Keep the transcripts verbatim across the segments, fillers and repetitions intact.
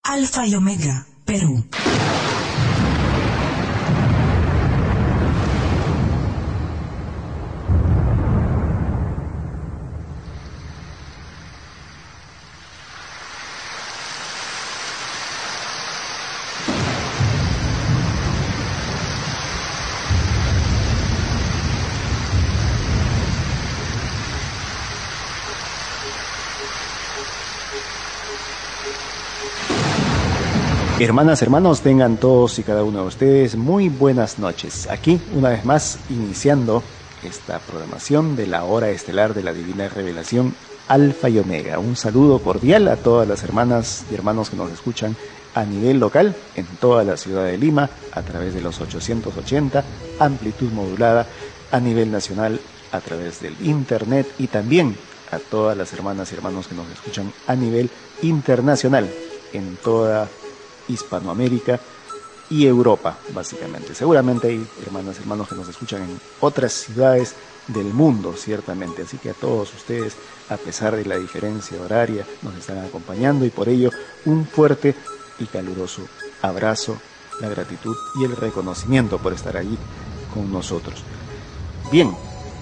Alfa y Omega, Perú. Hermanas, hermanos, tengan todos y cada uno de ustedes muy buenas noches. Aquí, una vez más, iniciando esta programación de la hora estelar de la Divina Revelación, Alfa y Omega. Un saludo cordial a todas las hermanas y hermanos que nos escuchan a nivel local, en toda la ciudad de Lima, a través de los ochocientos ochenta, amplitud modulada, a nivel nacional, a través del internet, y también a todas las hermanas y hermanos que nos escuchan a nivel internacional, en toda Hispanoamérica y Europa, básicamente. Seguramente hay hermanas y hermanos que nos escuchan en otras ciudades del mundo, ciertamente. Así que a todos ustedes, a pesar de la diferencia horaria, nos están acompañando, y por ello un fuerte y caluroso abrazo, la gratitud y el reconocimiento por estar allí con nosotros. Bien,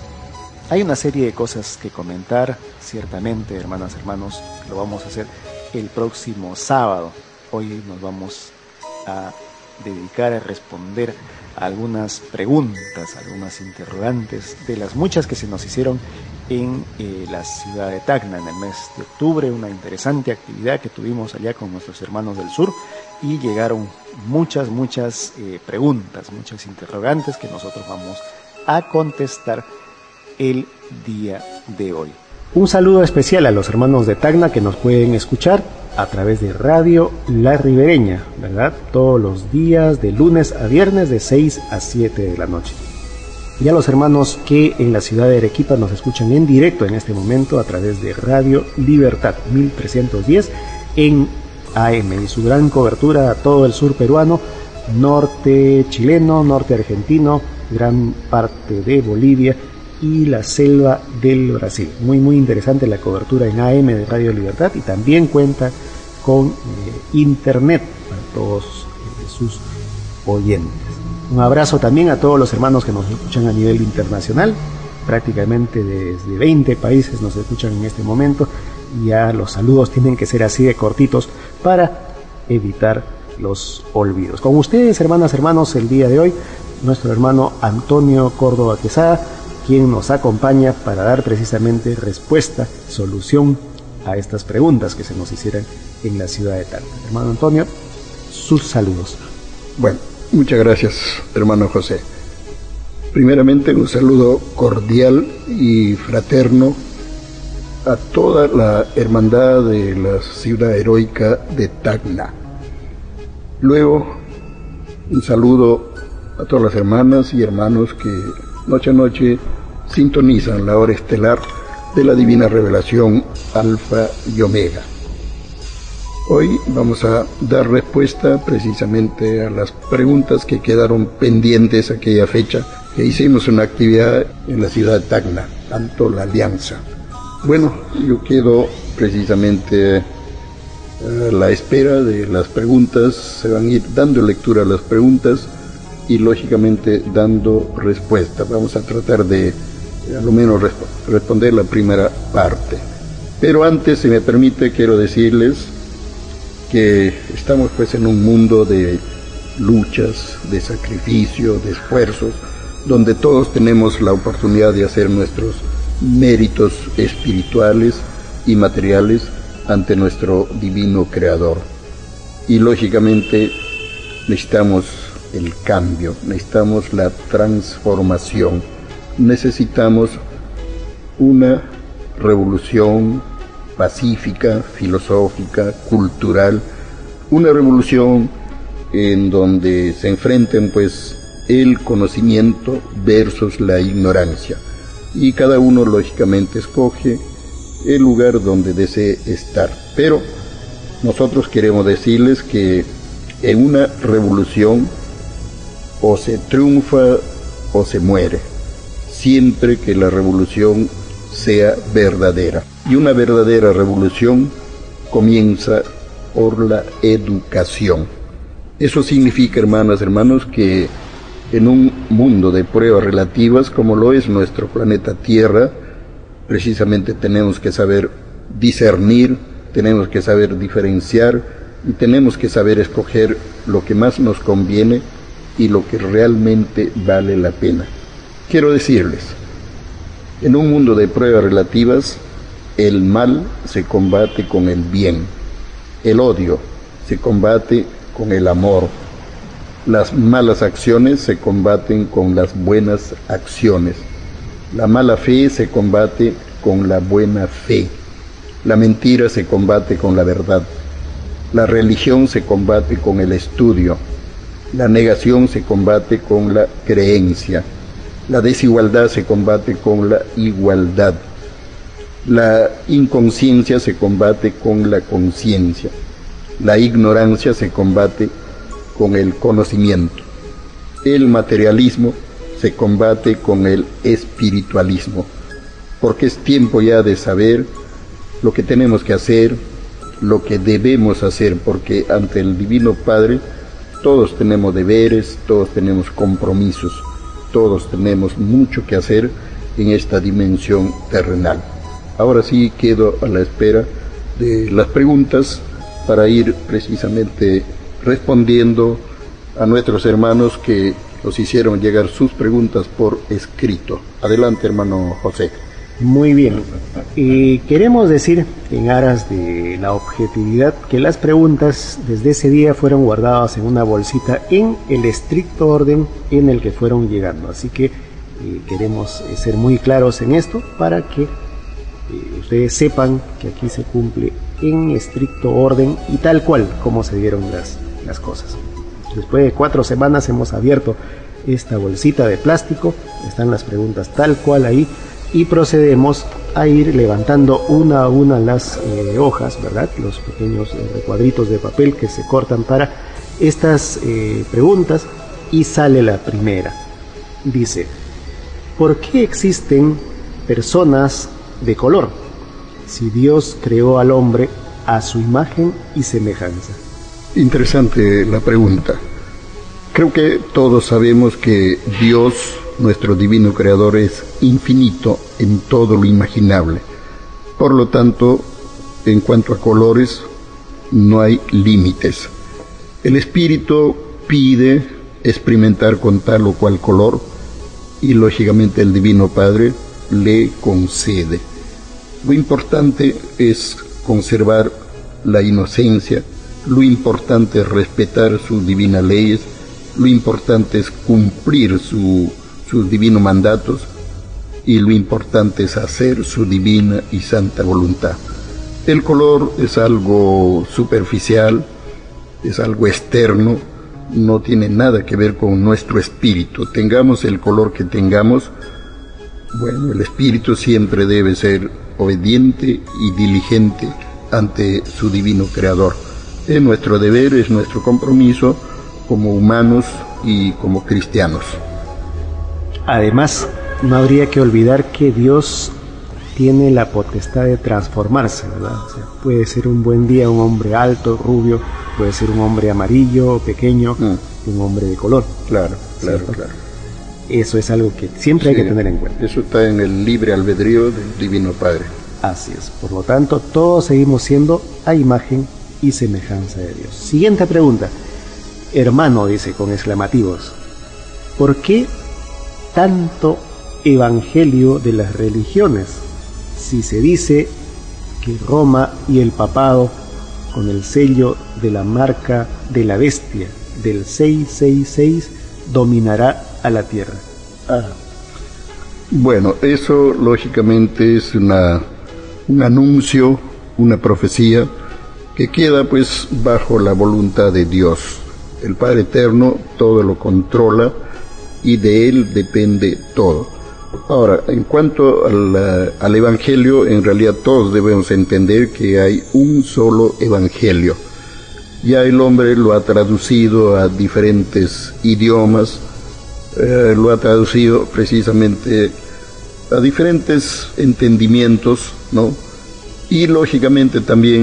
hay una serie de cosas que comentar, ciertamente, hermanas y hermanos. Lo vamos a hacer el próximo sábado. Hoy nos vamos a dedicar a responder a algunas preguntas, algunas interrogantes de las muchas que se nos hicieron en eh, la ciudad de Tacna en el mes de octubre, una interesante actividad que tuvimos allá con nuestros hermanos del sur, y llegaron muchas, muchas eh, preguntas, muchas interrogantes que nosotros vamos a contestar el día de hoy. Un saludo especial a los hermanos de Tacna que nos pueden escuchar a través de Radio La Ribereña, ¿verdad? Todos los días de lunes a viernes de seis a siete de la noche. Y a los hermanos que en la ciudad de Arequipa nos escuchan en directo en este momento a través de Radio Libertad mil trescientos diez en A M, y su gran cobertura a todo el sur peruano, norte chileno, norte argentino, gran parte de Bolivia y la selva del Brasil. Muy muy interesante la cobertura en A M de Radio Libertad, y también cuenta con eh, internet para todos eh, sus oyentes. Un abrazo también a todos los hermanos que nos escuchan a nivel internacional, prácticamente desde veinte países nos escuchan en este momento, y ya los saludos tienen que ser así de cortitos para evitar los olvidos. Con ustedes, hermanas, hermanos, el día de hoy, nuestro hermano Antonio Córdoba Quesada, quien nos acompaña para dar precisamente respuesta, solución a estas preguntas que se nos hicieron en la ciudad de Tacna. Hermano Antonio, sus saludos. Bueno, muchas gracias, hermano José. Primeramente, un saludo cordial y fraterno a toda la hermandad de la ciudad heroica de Tacna. Luego, un saludo a todas las hermanas y hermanos que noche a noche sintonizan la hora estelar de la Divina Revelación Alfa y Omega. Hoy vamos a dar respuesta precisamente a las preguntas que quedaron pendientes aquella fecha que hicimos una actividad en la ciudad de Tacna, tanto la Alianza. Bueno, yo quedo precisamente a la espera de las preguntas. Se van a ir dando lectura a las preguntas y lógicamente dando respuesta. Vamos a tratar de a lo menos resp responder la primera parte. Pero antes, si me permite, quiero decirles que estamos pues en un mundo de luchas, de sacrificio, de esfuerzos, donde todos tenemos la oportunidad de hacer nuestros méritos espirituales y materiales ante nuestro divino Creador. Y lógicamente necesitamos el cambio, necesitamos la transformación, necesitamos una revolución pacífica, filosófica, cultural, una revolución en donde se enfrenten pues el conocimiento versus la ignorancia, y cada uno lógicamente escoge el lugar donde desee estar. Pero nosotros queremos decirles que en una revolución o se triunfa o se muere, siempre que la revolución sea verdadera. Y una verdadera revolución comienza por la educación. Eso significa, hermanas, hermanos, que en un mundo de pruebas relativas, como lo es nuestro planeta Tierra, precisamente tenemos que saber discernir, tenemos que saber diferenciar y tenemos que saber escoger lo que más nos conviene y lo que realmente vale la pena. Quiero decirles, en un mundo de pruebas relativas, el mal se combate con el bien, el odio se combate con el amor, las malas acciones se combaten con las buenas acciones, la mala fe se combate con la buena fe, la mentira se combate con la verdad, la religión se combate con el estudio, la negación se combate con la creencia, la desigualdad se combate con la igualdad, la inconsciencia se combate con la conciencia, la ignorancia se combate con el conocimiento, el materialismo se combate con el espiritualismo, porque es tiempo ya de saber lo que tenemos que hacer, lo que debemos hacer, porque ante el Divino Padre todos tenemos deberes, todos tenemos compromisos, todos tenemos mucho que hacer en esta dimensión terrenal. Ahora sí quedo a la espera de las preguntas para ir precisamente respondiendo a nuestros hermanos que nos hicieron llegar sus preguntas por escrito. Adelante, hermano José. Muy bien. Y queremos decir, en aras de la objetividad, que las preguntas desde ese día fueron guardadas en una bolsita en el estricto orden en el que fueron llegando. Así que eh, queremos eh, ser muy claros en esto para que eh, ustedes sepan que aquí se cumple en estricto orden y tal cual como se dieron las, las cosas. Después de cuatro semanas hemos abierto esta bolsita de plástico, están las preguntas tal cual ahí, y procedemos a ir levantando una a una las eh, hojas, ¿verdad? Los pequeños eh, cuadritos de papel que se cortan para estas eh, preguntas, y sale la primera. Dice: ¿por qué existen personas de color si Dios creó al hombre a su imagen y semejanza? Interesante la pregunta. Creo que todos sabemos que Dios, nuestro divino creador, es infinito en todo lo imaginable. Por lo tanto, en cuanto a colores, no hay límites. El espíritu pide experimentar con tal o cual color y lógicamente el Divino Padre le concede. Lo importante es conservar la inocencia, lo importante es respetar sus divinas leyes, lo importante es cumplir su, sus divinos mandatos y lo importante es hacer su divina y santa voluntad. El color es algo superficial, es algo externo, no tiene nada que ver con nuestro espíritu. Tengamos el color que tengamos, bueno, el espíritu siempre debe ser obediente y diligente ante su divino creador. Es nuestro deber, es nuestro compromiso como humanos y como cristianos. Además, no habría que olvidar que Dios tiene la potestad de transformarse, ¿verdad? O sea, puede ser un buen día un hombre alto, rubio, puede ser un hombre amarillo, pequeño, mm. un hombre de color. Claro, claro, ¿cierto? claro. Eso es algo que siempre sí, hay que tener en cuenta. Eso está en el libre albedrío del Divino Padre. Así es. Por lo tanto, todos seguimos siendo a imagen y semejanza de Dios. Siguiente pregunta. Hermano, dice con exclamativos, ¿por qué tanto evangelio de las religiones si se dice que Roma y el papado, con el sello de la marca de la bestia del seiscientos sesenta y seis, dominará a la tierra? Ah. Bueno, eso lógicamente es una, un anuncio, una profecía que queda pues bajo la voluntad de Dios. El Padre Eterno todo lo controla y de Él depende todo. Ahora, en cuanto al, al Evangelio, en realidad todos debemos entender que hay un solo Evangelio. Ya el hombre lo ha traducido a diferentes idiomas, eh, lo ha traducido precisamente a diferentes entendimientos, ¿no? Y lógicamente también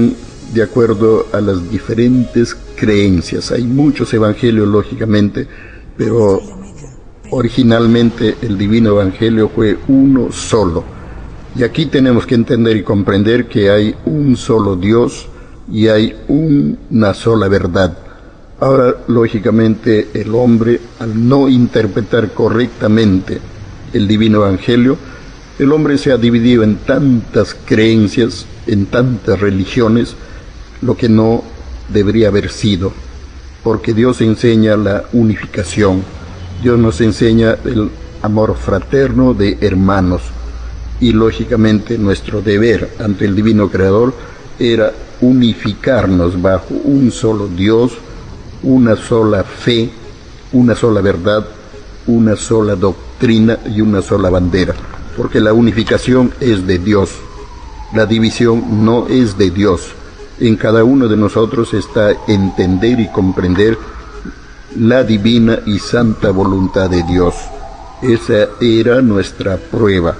de acuerdo a las diferentes creencias. Hay muchos evangelios, lógicamente, pero originalmente el divino evangelio fue uno solo. Y aquí tenemos que entender y comprender que hay un solo Dios y hay una sola verdad. Ahora, lógicamente, el hombre, al no interpretar correctamente el divino evangelio, el hombre se ha dividido en tantas creencias, en tantas religiones, lo que no debería haber sido, porque Dios enseña la unificación, Dios nos enseña el amor fraterno de hermanos, y lógicamente nuestro deber ante el divino Creador era unificarnos bajo un solo Dios, una sola fe, una sola verdad, una sola doctrina y una sola bandera, porque la unificación es de Dios, la división no es de Dios. En cada uno de nosotros está entender y comprender la divina y santa voluntad de Dios. Esa era nuestra prueba.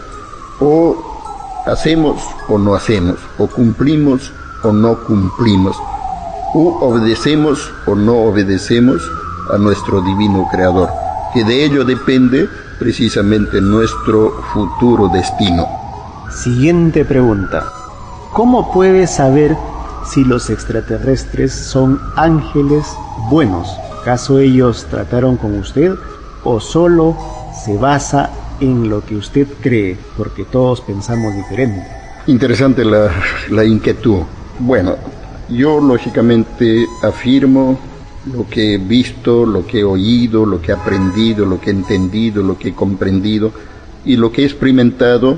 O hacemos o no hacemos, o cumplimos o no cumplimos, o obedecemos o no obedecemos a nuestro divino Creador, que de ello depende precisamente nuestro futuro destino. Siguiente pregunta. ¿Cómo puede saber si los extraterrestres son ángeles buenos? ¿Acaso ellos trataron con usted o solo se basa en lo que usted cree? Porque todos pensamos diferente. Interesante la, la inquietud. Bueno, yo lógicamente afirmo lo que he visto, lo que he oído, lo que he aprendido, lo que he entendido, lo que he comprendido y lo que he experimentado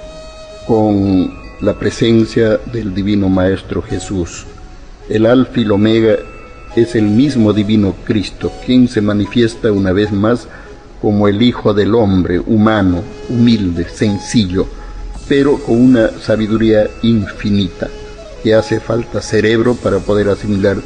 con la presencia del Divino Maestro Jesús. El Alfa y el Omega es el mismo Divino Cristo, quien se manifiesta una vez más como el Hijo del Hombre, humano, humilde, sencillo, pero con una sabiduría infinita, que hace falta cerebro para poder asimilar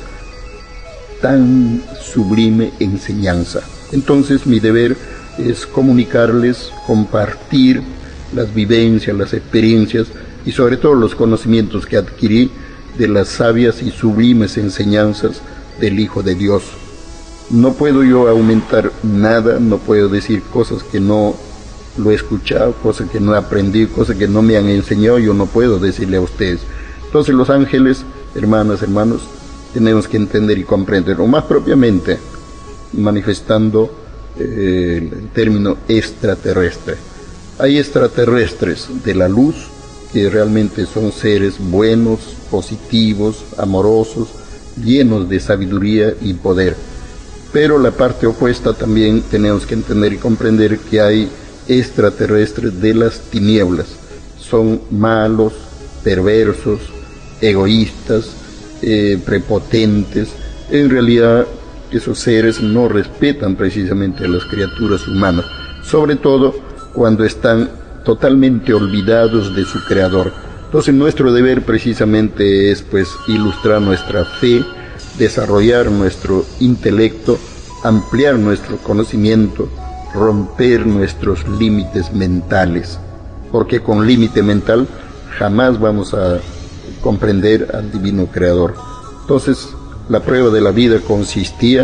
tan sublime enseñanza. Entonces mi deber es comunicarles, compartir las vivencias, las experiencias y sobre todo los conocimientos que adquirí de las sabias y sublimes enseñanzas del Hijo de Dios. No puedo yo aumentar nada, no puedo decir cosas que no lo he escuchado, cosas que no he aprendido, cosas que no me han enseñado, yo no puedo decirle a ustedes. Entonces los ángeles, hermanas, hermanos, tenemos que entender y comprender, o más propiamente manifestando eh, el término extraterrestre. Hay extraterrestres de la luz que realmente son seres buenos, positivos, amorosos, llenos de sabiduría y poder. Pero la parte opuesta también tenemos que entender y comprender que hay extraterrestres de las tinieblas. Son malos, perversos, egoístas, eh, prepotentes. En realidad esos seres no respetan precisamente a las criaturas humanas, sobre todo cuando están totalmente olvidados de su Creador. Entonces nuestro deber precisamente es pues ilustrar nuestra fe, desarrollar nuestro intelecto, ampliar nuestro conocimiento, romper nuestros límites mentales, porque con límite mental jamás vamos a comprender al Divino Creador. Entonces la prueba de la vida consistía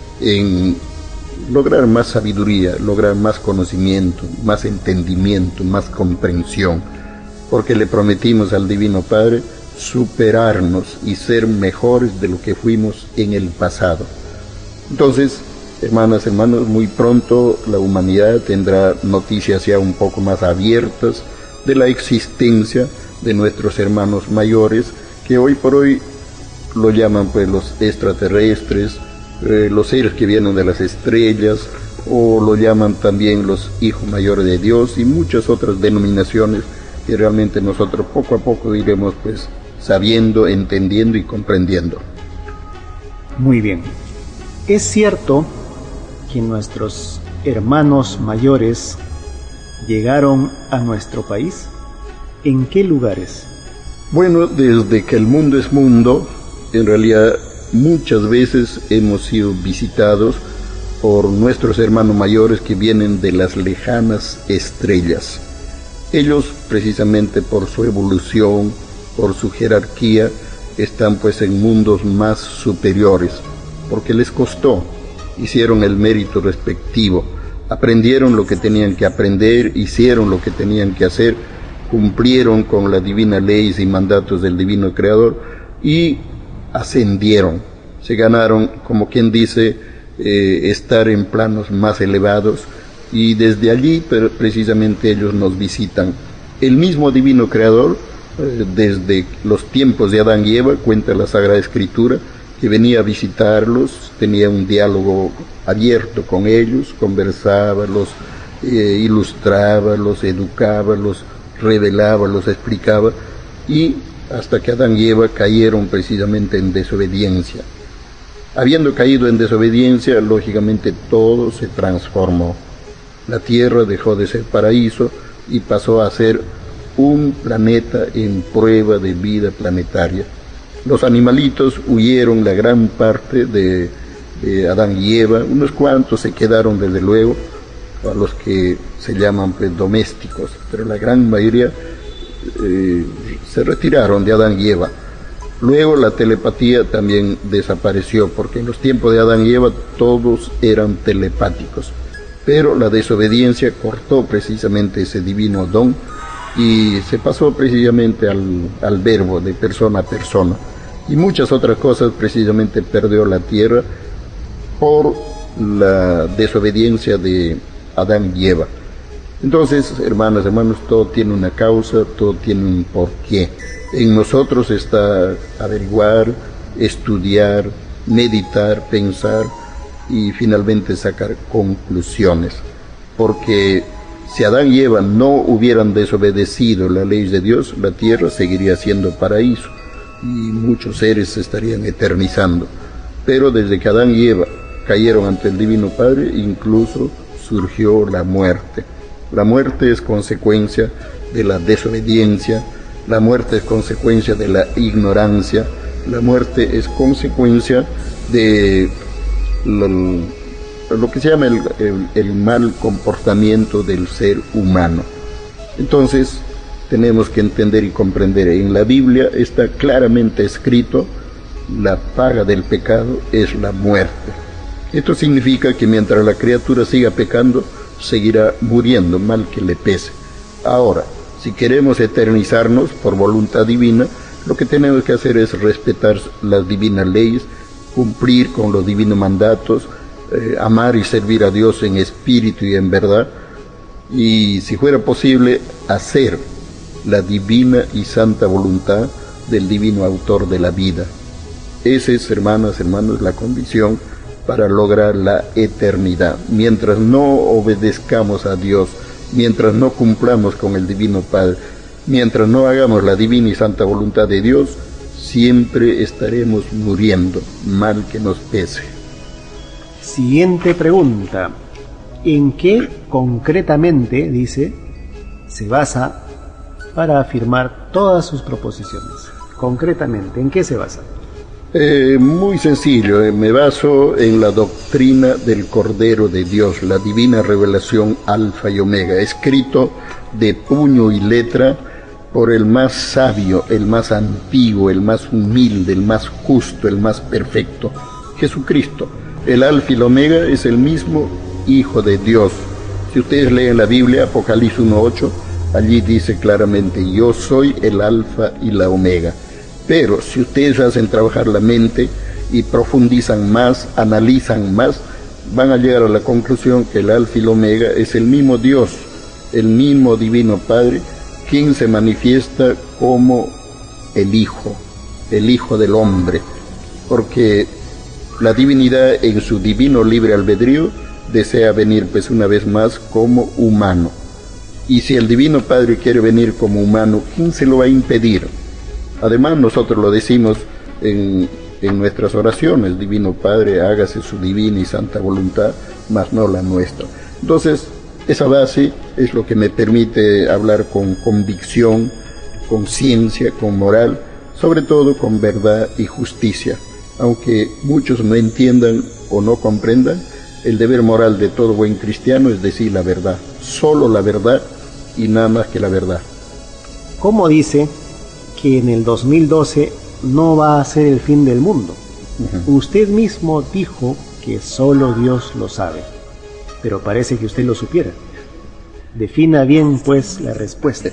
en lograr más sabiduría, lograr más conocimiento, más entendimiento, más comprensión, porque le prometimos al Divino Padre superarnos y ser mejores de lo que fuimos en el pasado. Entonces, hermanas, hermanos, muy pronto la humanidad tendrá noticias ya un poco más abiertas de la existencia de nuestros hermanos mayores, que hoy por hoy lo llaman pues los extraterrestres, eh, los seres que vienen de las estrellas, o lo llaman también los hijos mayores de Dios y muchas otras denominaciones que realmente nosotros poco a poco iremos pues sabiendo, entendiendo y comprendiendo. Muy bien. Es cierto que nuestros hermanos mayores llegaron a nuestro país. ¿En qué lugares? Bueno, desde que el mundo es mundo, en realidad muchas veces hemos sido visitados por nuestros hermanos mayores que vienen de las lejanas estrellas. Ellos, precisamente por su evolución, por su jerarquía, están pues en mundos más superiores, porque les costó, hicieron el mérito respectivo, aprendieron lo que tenían que aprender, hicieron lo que tenían que hacer, cumplieron con las divinas leyes y mandatos del divino Creador y ascendieron, se ganaron, como quien dice, eh, estar en planos más elevados, y desde allí pero precisamente ellos nos visitan. El mismo divino Creador, eh, desde los tiempos de Adán y Eva, cuenta la Sagrada Escritura, que venía a visitarlos, tenía un diálogo abierto con ellos, conversaba, los eh, ilustraba, los educaba, los revelaba, los explicaba, y hasta que Adán y Eva cayeron precisamente en desobediencia. Habiendo caído en desobediencia, lógicamente todo se transformó. La tierra dejó de ser paraíso y pasó a ser un planeta en prueba de vida planetaria. Los animalitos huyeron la gran parte de, de Adán y Eva, unos cuantos se quedaron desde luego, a los que se llaman pues domésticos, pero la gran mayoría eh, se retiraron de Adán y Eva. Luego la telepatía también desapareció, porque en los tiempos de Adán y Eva todos eran telepáticos, pero la desobediencia cortó precisamente ese divino don y se pasó precisamente al, al verbo de persona a persona, y muchas otras cosas precisamente perdió la tierra por la desobediencia de Adán y Eva. Entonces, hermanas, hermanos, todo tiene una causa, todo tiene un porqué. En nosotros está averiguar, estudiar, meditar, pensar y finalmente sacar conclusiones. Porque si Adán y Eva no hubieran desobedecido la ley de Dios, la tierra seguiría siendo paraíso y muchos seres se estarían eternizando. Pero desde que Adán y Eva cayeron ante el Divino Padre, incluso surgió la muerte. La muerte es consecuencia de la desobediencia, la muerte es consecuencia de la ignorancia, la muerte es consecuencia de lo, lo que se llama el, el, el mal comportamiento del ser humano. Entonces, tenemos que entender y comprender, en la Biblia está claramente escrito, la paga del pecado es la muerte. Esto significa que mientras la criatura siga pecando, seguirá muriendo, mal que le pese. Ahora, si queremos eternizarnos por voluntad divina, lo que tenemos que hacer es respetar las divinas leyes, cumplir con los divinos mandatos, eh, amar y servir a Dios en espíritu y en verdad, y si fuera posible, hacer la divina y santa voluntad del divino autor de la vida. Esa es, hermanas, hermanos, la condición para lograr la eternidad. Mientras no obedezcamos a Dios, mientras no cumplamos con el Divino Padre, mientras no hagamos la divina y santa voluntad de Dios, siempre estaremos muriendo, mal que nos pese. Siguiente pregunta. ¿En qué concretamente, dice, se basa para afirmar todas sus proposiciones? Concretamente, ¿en qué se basa? Eh, muy sencillo, eh, me baso en la doctrina del Cordero de Dios, la divina revelación Alfa y Omega, escrito de puño y letra por el más sabio, el más antiguo, el más humilde, el más justo, el más perfecto, Jesucristo. El Alfa y el Omega es el mismo Hijo de Dios. Si ustedes leen la Biblia, Apocalipsis uno ocho, allí dice claramente, yo soy el Alfa y la Omega. Pero si ustedes hacen trabajar la mente y profundizan más, analizan más, van a llegar a la conclusión que el Alfa y el Omega es el mismo Dios, el mismo Divino Padre, quien se manifiesta como el Hijo, el Hijo del hombre, porque la divinidad en su divino libre albedrío desea venir pues una vez más como humano. Y si el Divino Padre quiere venir como humano, ¿quién se lo va a impedir? Además, nosotros lo decimos en, en nuestras oraciones, Divino Padre, hágase su divina y santa voluntad, mas no la nuestra. Entonces, esa base es lo que me permite hablar con convicción, con ciencia, con moral, sobre todo con verdad y justicia. Aunque muchos no entiendan o no comprendan, el deber moral de todo buen cristiano es decir la verdad, solo la verdad y nada más que la verdad. ¿Cómo dice que en el dos mil doce no va a ser el fin del mundo. Uh-huh. Usted mismo dijo que solo Dios lo sabe, pero parece que usted lo supiera. Defina bien, pues, la respuesta.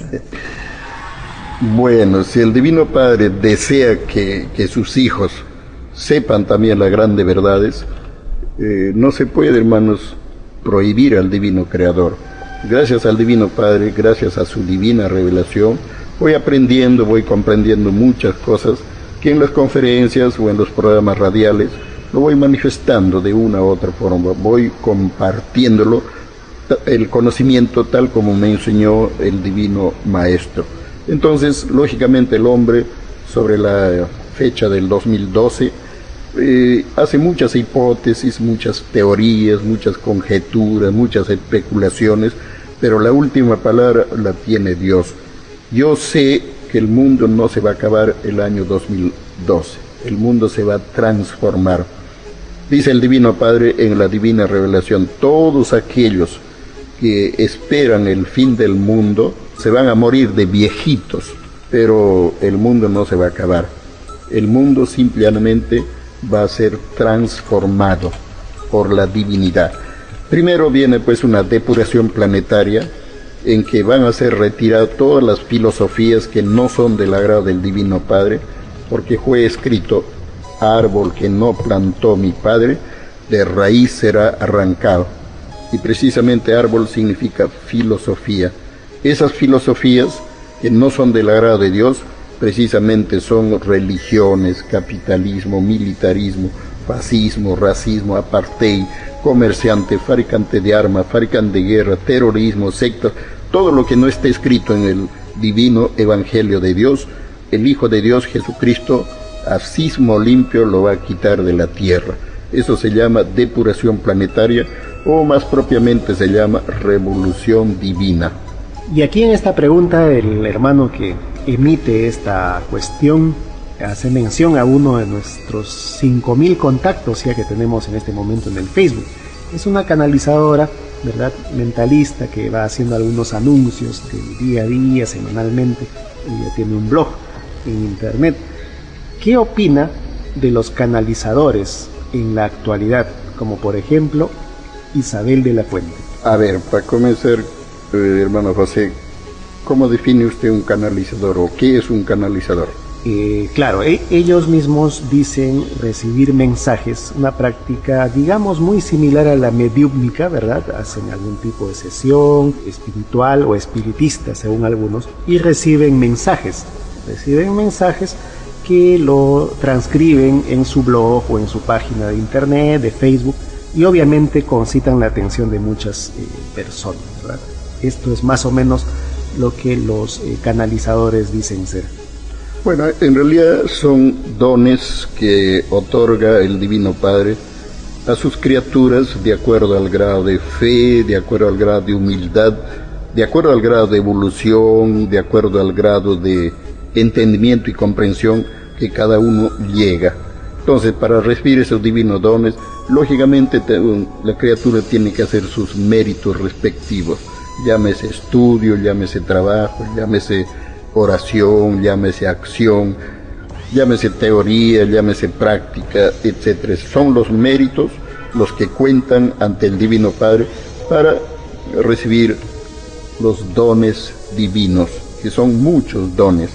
Bueno, si el Divino Padre desea que, que sus hijos sepan también las grandes verdades, eh, no se puede, hermanos, prohibir al Divino Creador. Gracias al Divino Padre, gracias a su divina revelación, voy aprendiendo, voy comprendiendo muchas cosas que en las conferencias o en los programas radiales lo voy manifestando de una u otra forma, voy compartiéndolo, el conocimiento tal como me enseñó el Divino Maestro. Entonces, lógicamente, el hombre, sobre la fecha del dos mil doce, eh, hace muchas hipótesis, muchas teorías, muchas conjeturas, muchas especulaciones, pero la última palabra la tiene Dios. Yo sé que el mundo no se va a acabar el año dos mil doce, el mundo se va a transformar. Dice el Divino Padre en la divina revelación, todos aquellos que esperan el fin del mundo se van a morir de viejitos, pero el mundo no se va a acabar. El mundo simplemente va a ser transformado por la divinidad. Primero viene pues una depuración planetaria en que van a ser retiradas todas las filosofías que no son del agrado del Divino Padre, porque fue escrito, árbol que no plantó mi Padre, de raíz será arrancado. Y precisamente árbol significa filosofía. Esas filosofías que no son del agrado de Dios, precisamente son religiones, capitalismo, militarismo, fascismo, racismo, apartheid, comerciante, fabricante de armas, fabricante de guerra, terrorismo, sectas, todo lo que no esté escrito en el divino evangelio de Dios, el Hijo de Dios Jesucristo, a sismo limpio lo va a quitar de la tierra. Eso se llama depuración planetaria, o más propiamente se llama revolución divina. Y aquí en esta pregunta el hermano que emite esta cuestión hace mención a uno de nuestros cinco mil contactos ya que tenemos en este momento en el Facebook. Es una canalizadora, ¿verdad?, mentalista que va haciendo algunos anuncios de día a día, semanalmente. Ella tiene un blog en internet. ¿Qué opina de los canalizadores en la actualidad, como por ejemplo Isabel de la Fuente? A ver, para comenzar, eh, hermano José, ¿cómo define usted un canalizador o qué es un canalizador? Eh, claro, e ellos mismos dicen recibir mensajes, una práctica, digamos, muy similar a la mediúmnica, ¿verdad? Hacen algún tipo de sesión espiritual o espiritista, según algunos, y reciben mensajes, reciben mensajes que lo transcriben en su blog o en su página de internet, de Facebook, y obviamente concitan la atención de muchas eh, personas, ¿verdad? Esto es más o menos lo que los eh, canalizadores dicen ser. Bueno, en realidad son dones que otorga el Divino Padre a sus criaturas de acuerdo al grado de fe, de acuerdo al grado de humildad, de acuerdo al grado de evolución, de acuerdo al grado de entendimiento y comprensión que cada uno llega. Entonces, para recibir esos divinos dones, lógicamente te, la criatura tiene que hacer sus méritos respectivos, llámese estudio, llámese trabajo, llámese oración, llámese acción, llámese teoría, llámese práctica, etcétera. Son los méritos los que cuentan ante el Divino Padre para recibir los dones divinos, que son muchos dones.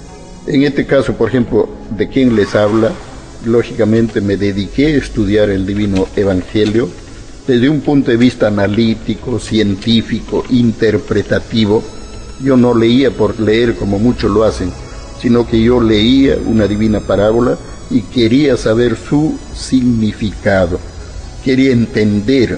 En este caso, por ejemplo, ¿de quién les habla? Lógicamente me dediqué a estudiar el Divino Evangelio desde un punto de vista analítico, científico, interpretativo. Yo no leía por leer como muchos lo hacen, sino que yo leía una divina parábola y quería saber su significado. Quería entender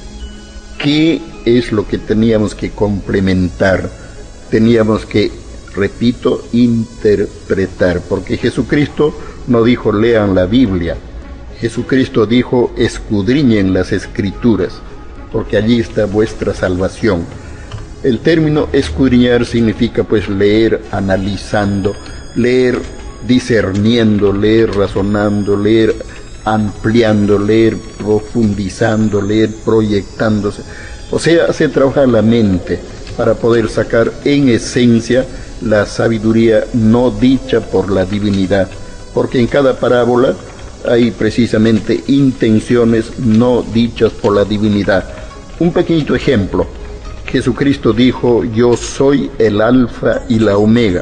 qué es lo que teníamos que complementar. Teníamos que, repito, interpretar, porque Jesucristo no dijo lean la Biblia. Jesucristo dijo escudriñen las Escrituras, porque allí está vuestra salvación. El término escudriñar significa pues leer analizando, leer discerniendo, leer razonando, leer ampliando, leer profundizando, leer proyectándose. O sea, hacer trabajar la mente para poder sacar en esencia la sabiduría no dicha por la divinidad, porque en cada parábola hay precisamente intenciones no dichas por la divinidad. Un pequeñito ejemplo. Jesucristo dijo: yo soy el alfa y la omega.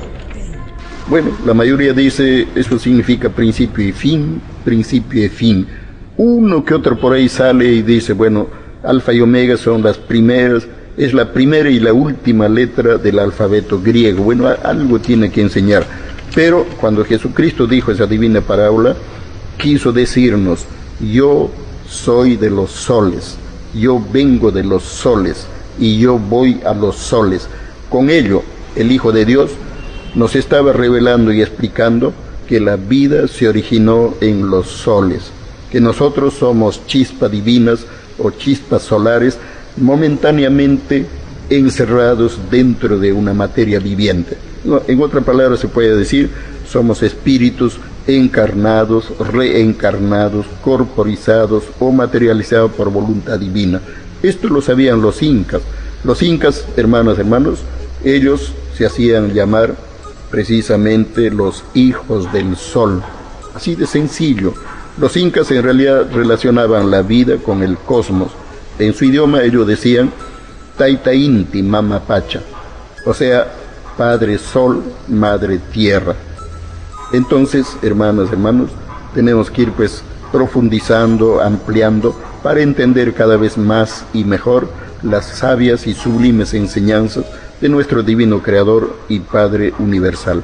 Bueno, la mayoría dice eso significa principio y fin, principio y fin. Uno que otro por ahí sale y dice, bueno, alfa y omega son las primeras, es la primera y la última letra del alfabeto griego. Bueno, algo tiene que enseñar. Pero cuando Jesucristo dijo esa divina parábola, quiso decirnos: yo soy de los soles, yo vengo de los soles y yo voy a los soles. Con ello, el Hijo de Dios nos estaba revelando y explicando que la vida se originó en los soles, que nosotros somos chispas divinas o chispas solares momentáneamente encerrados dentro de una materia viviente. En otra palabra se puede decir, somos espíritus encarnados, reencarnados, corporizados o materializados por voluntad divina. Esto lo sabían los incas. Los incas, hermanas, hermanos, ellos se hacían llamar precisamente los hijos del sol. Así de sencillo. Los incas en realidad relacionaban la vida con el cosmos. En su idioma ellos decían Taita Inti Mama Pacha, o sea, Padre Sol, Madre Tierra. Entonces, hermanas, hermanos, tenemos que ir pues profundizando, ampliando, para entender cada vez más y mejor las sabias y sublimes enseñanzas de nuestro divino Creador y Padre Universal.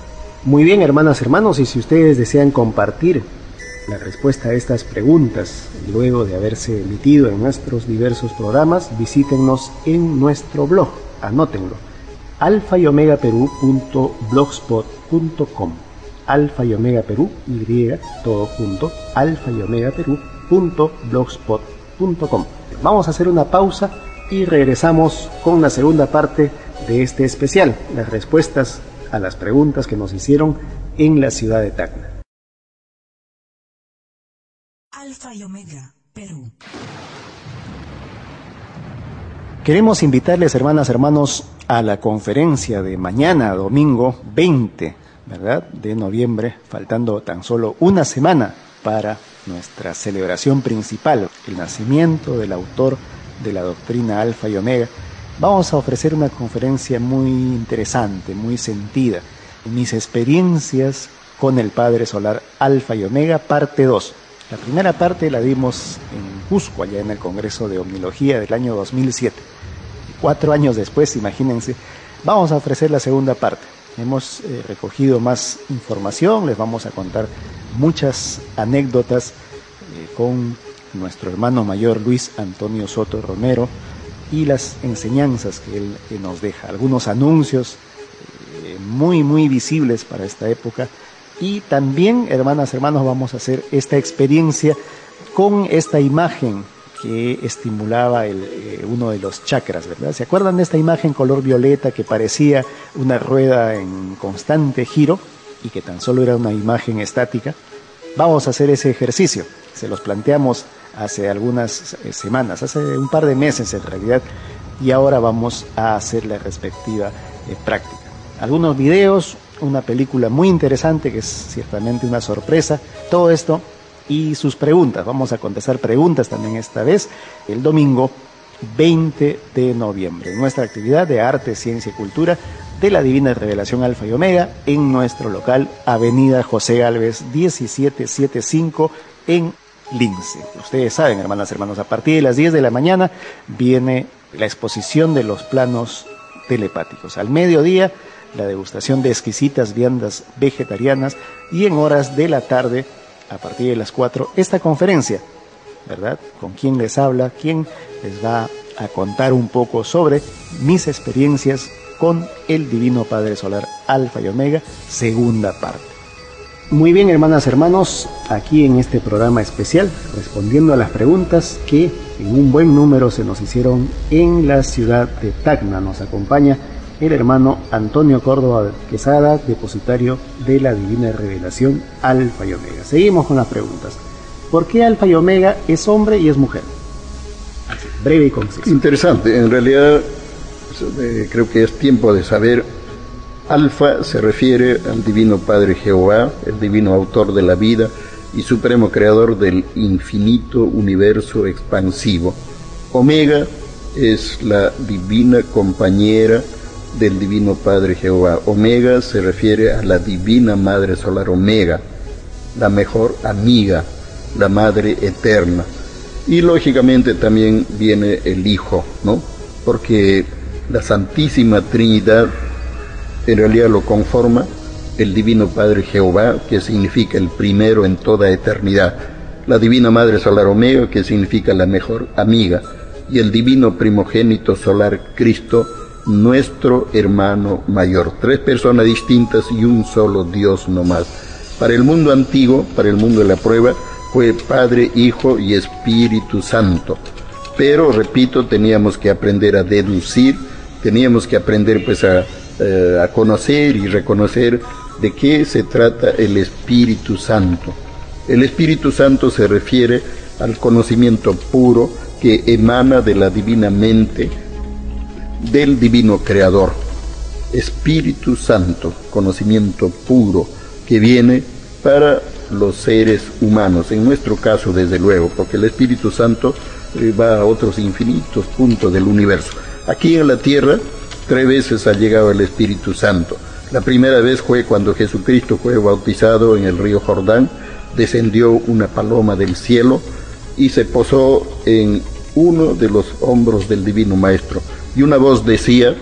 Muy bien, hermanas, hermanos, y si ustedes desean compartir la respuesta a estas preguntas luego de haberse emitido en nuestros diversos programas, visítennos en nuestro blog, anótenlo, alfa y omega perú punto blogspot punto com, alfa y omega perú, y todo junto, alfa y omega perú punto blogspot punto com. Vamos a hacer una pausa y regresamos con la segunda parte de este especial, las respuestas a las preguntas que nos hicieron en la ciudad de Tacna. Alfa y Omega, Perú. Queremos invitarles, hermanas, hermanos, a la conferencia de mañana, domingo veinte, ¿verdad?, de noviembre, faltando tan solo una semana para nuestra celebración principal, el nacimiento del autor de la doctrina Alfa y Omega. Vamos a ofrecer una conferencia muy interesante, muy sentida, mis experiencias con el Padre Solar Alfa y Omega, parte dos. La primera parte la dimos en Cusco, allá en el Congreso de Omnilogía del año dos mil siete. Cuatro años después, imagínense, vamos a ofrecer la segunda parte. Hemos eh, recogido más información, les vamos a contar muchas anécdotas eh, con nuestro hermano mayor Luis Antonio Soto Romero y las enseñanzas que él eh, nos deja. Algunos anuncios eh, muy, muy visibles para esta época. Y también, hermanas, hermanos, vamos a hacer esta experiencia con esta imagen que estimulaba el, eh, uno de los chakras, ¿verdad? ¿Se acuerdan de esta imagen color violeta que parecía una rueda en constante giro y que tan solo era una imagen estática? Vamos a hacer ese ejercicio. Se los planteamos hace algunas eh, semanas, hace un par de meses en realidad, y ahora vamos a hacer la respectiva eh, práctica. Algunos videos, una película muy interesante que es ciertamente una sorpresa, todo esto y sus preguntas. Vamos a contestar preguntas también esta vez el domingo veinte de noviembre, en nuestra actividad de arte, ciencia y cultura de la Divina Revelación Alfa y Omega en nuestro local Avenida José Gálvez diecisiete setenta y cinco en Lince. Ustedes saben, hermanas, hermanos, a partir de las diez de la mañana viene la exposición de los planos telepáticos. Al mediodía, la degustación de exquisitas viandas vegetarianas, y en horas de la tarde, a partir de las cuatro, esta conferencia, ¿verdad? Con quién les habla, quién les va a contar un poco sobre mis experiencias con el Divino Padre Solar Alfa y Omega, segunda parte. Muy bien, hermanas, hermanos, aquí en este programa especial, respondiendo a las preguntas que en un buen número se nos hicieron en la ciudad de Tacna, nos acompaña el hermano Antonio Córdoba Quesada, depositario de la Divina Revelación Alfa y Omega. Seguimos con las preguntas. ¿Por qué Alfa y Omega es hombre y es mujer? Así, breve y conciso. Interesante. En realidad, eh, creo que es tiempo de saber Alfa se refiere al Divino Padre Jehová, el Divino Autor de la vida y Supremo Creador del infinito universo expansivo. Omega es la divina compañera del Divino Padre Jehová. Omega se refiere a la Divina Madre Solar Omega, la mejor amiga, la Madre Eterna. Y lógicamente también viene el Hijo, ¿no? Porque la Santísima Trinidad en realidad lo conforma el Divino Padre Jehová, que significa el primero en toda eternidad, la Divina Madre Solar Omega, que significa la mejor amiga, y el Divino Primogénito Solar Cristo, nuestro hermano mayor. Tres personas distintas y un solo Dios no más. Para el mundo antiguo, para el mundo de la prueba, fue Padre, Hijo y Espíritu Santo. Pero, repito, teníamos que aprender a deducir, teníamos que aprender pues a, eh, a conocer y reconocer de qué se trata el Espíritu Santo. El Espíritu Santo se refiere al conocimiento puro que emana de la divina mente del divino Creador. Espíritu Santo, conocimiento puro que viene para los seres humanos, en nuestro caso desde luego, porque el Espíritu Santo eh, va a otros infinitos puntos del universo. Aquí en la tierra, tres veces ha llegado el Espíritu Santo. La primera vez fue cuando Jesucristo fue bautizado en el río Jordán, descendió una paloma del cielo y se posó en uno de los hombros del Divino Maestro. Y una voz decía: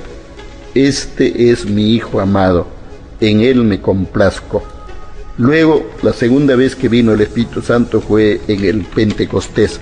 este es mi Hijo amado, en él me complazco. Luego, la segunda vez que vino el Espíritu Santo fue en el Pentecostés.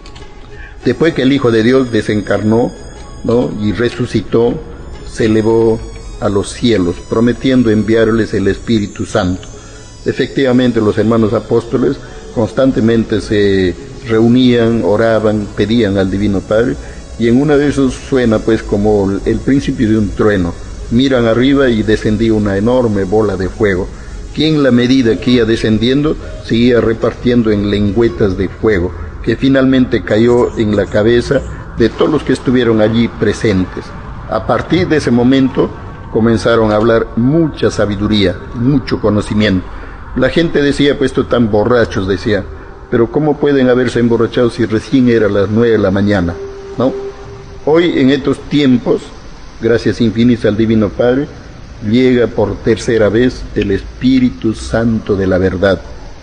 Después que el Hijo de Dios desencarnó, ¿no?, y resucitó, se elevó a los cielos, prometiendo enviarles el Espíritu Santo. Efectivamente, los hermanos apóstoles constantemente se reunían, oraban, pedían al Divino Padre, y en uno de esos suena pues como el principio de un trueno. Miran arriba y descendía una enorme bola de fuego, que en la medida que iba descendiendo, seguía repartiendo en lengüetas de fuego, que finalmente cayó en la cabeza de todos los que estuvieron allí presentes. A partir de ese momento comenzaron a hablar mucha sabiduría, mucho conocimiento. La gente decía, pues estos tan borrachos, decía, pero ¿cómo pueden haberse emborrachado si recién era las nueve de la mañana? ¿No? Hoy, en estos tiempos, gracias infinitas al Divino Padre, llega por tercera vez el Espíritu Santo de la verdad,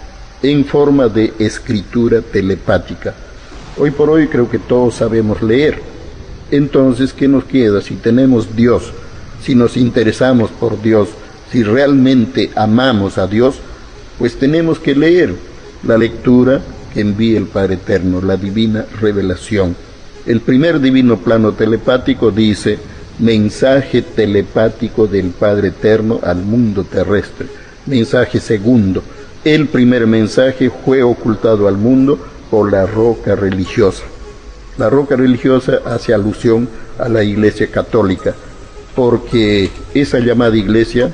en forma de escritura telepática. Hoy por hoy creo que todos sabemos leer. Entonces, ¿qué nos queda? Si tenemos Dios, si nos interesamos por Dios, si realmente amamos a Dios, pues tenemos que leer la lectura que envía el Padre Eterno, la divina revelación. El primer divino plano telepático dice: mensaje telepático del Padre Eterno al mundo terrestre. Mensaje segundo: el primer mensaje fue ocultado al mundo por la roca religiosa. La roca religiosa hace alusión a la Iglesia Católica, porque esa llamada Iglesia,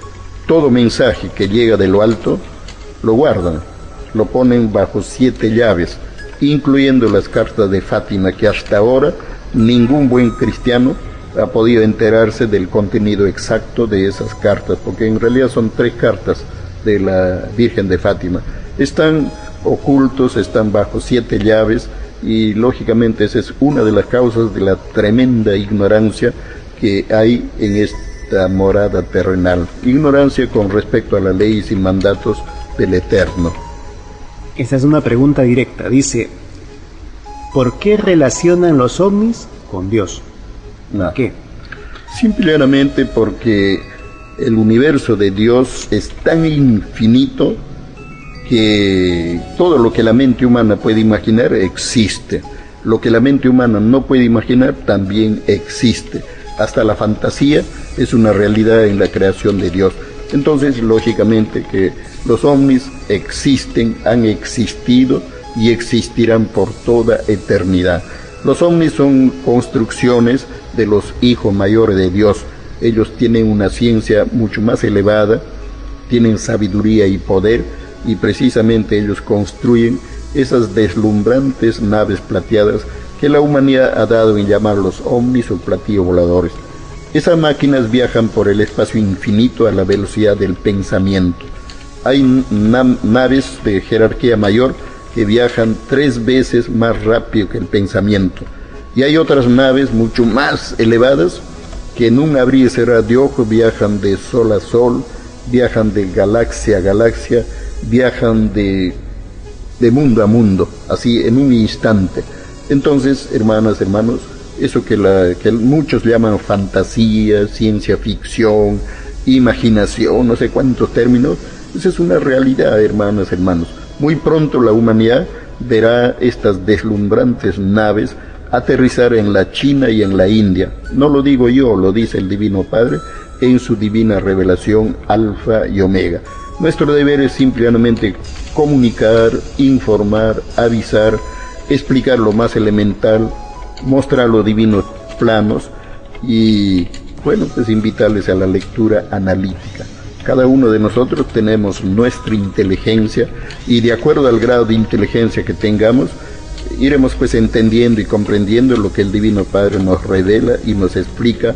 todo mensaje que llega de lo alto, lo guardan, lo ponen bajo siete llaves, incluyendo las cartas de Fátima, que hasta ahora ningún buen cristiano ha podido enterarse del contenido exacto de esas cartas, porque en realidad son tres cartas de la Virgen de Fátima. Están ocultos, están bajo siete llaves, y lógicamente esa es una de las causas de la tremenda ignorancia que hay en esta morada terrenal. Ignorancia con respecto a las leyes y mandatos del Eterno. Esa es una pregunta directa. Dice: ¿por qué relacionan los ovnis con Dios? ¿Por qué? Simplemente porque el universo de Dios es tan infinito que todo lo que la mente humana puede imaginar existe. Lo que la mente humana no puede imaginar también existe. Hasta la fantasía es una realidad en la creación de Dios. Entonces, lógicamente que los ovnis existen, han existido y existirán por toda eternidad. Los ovnis son construcciones de los hijos mayores de Dios. Ellos tienen una ciencia mucho más elevada, tienen sabiduría y poder, y precisamente ellos construyen esas deslumbrantes naves plateadas que la humanidad ha dado en llamar los ovnis o platillos voladores. Esas máquinas viajan por el espacio infinito a la velocidad del pensamiento. Hay na- naves de jerarquía mayor que viajan tres veces más rápido que el pensamiento. Y hay otras naves mucho más elevadas que en un abrir y cerrar de ojos viajan de sol a sol, viajan de galaxia a galaxia, viajan de, de mundo a mundo, así en un instante. Entonces, hermanas, hermanos, eso que, la, que muchos llaman fantasía, ciencia ficción, imaginación, no sé cuántos términos, esa es una realidad, hermanas, hermanos. Muy pronto la humanidad verá estas deslumbrantes naves aterrizar en la China y en la India. No lo digo yo, lo dice el Divino Padre en su divina revelación Alfa y Omega. Nuestro deber es simplemente comunicar, informar, avisar, explicar lo más elemental, mostrar los divinos planos y, bueno, pues invitarles a la lectura analítica. Cada uno de nosotros tenemos nuestra inteligencia y de acuerdo al grado de inteligencia que tengamos, iremos pues entendiendo y comprendiendo lo que el Divino Padre nos revela y nos explica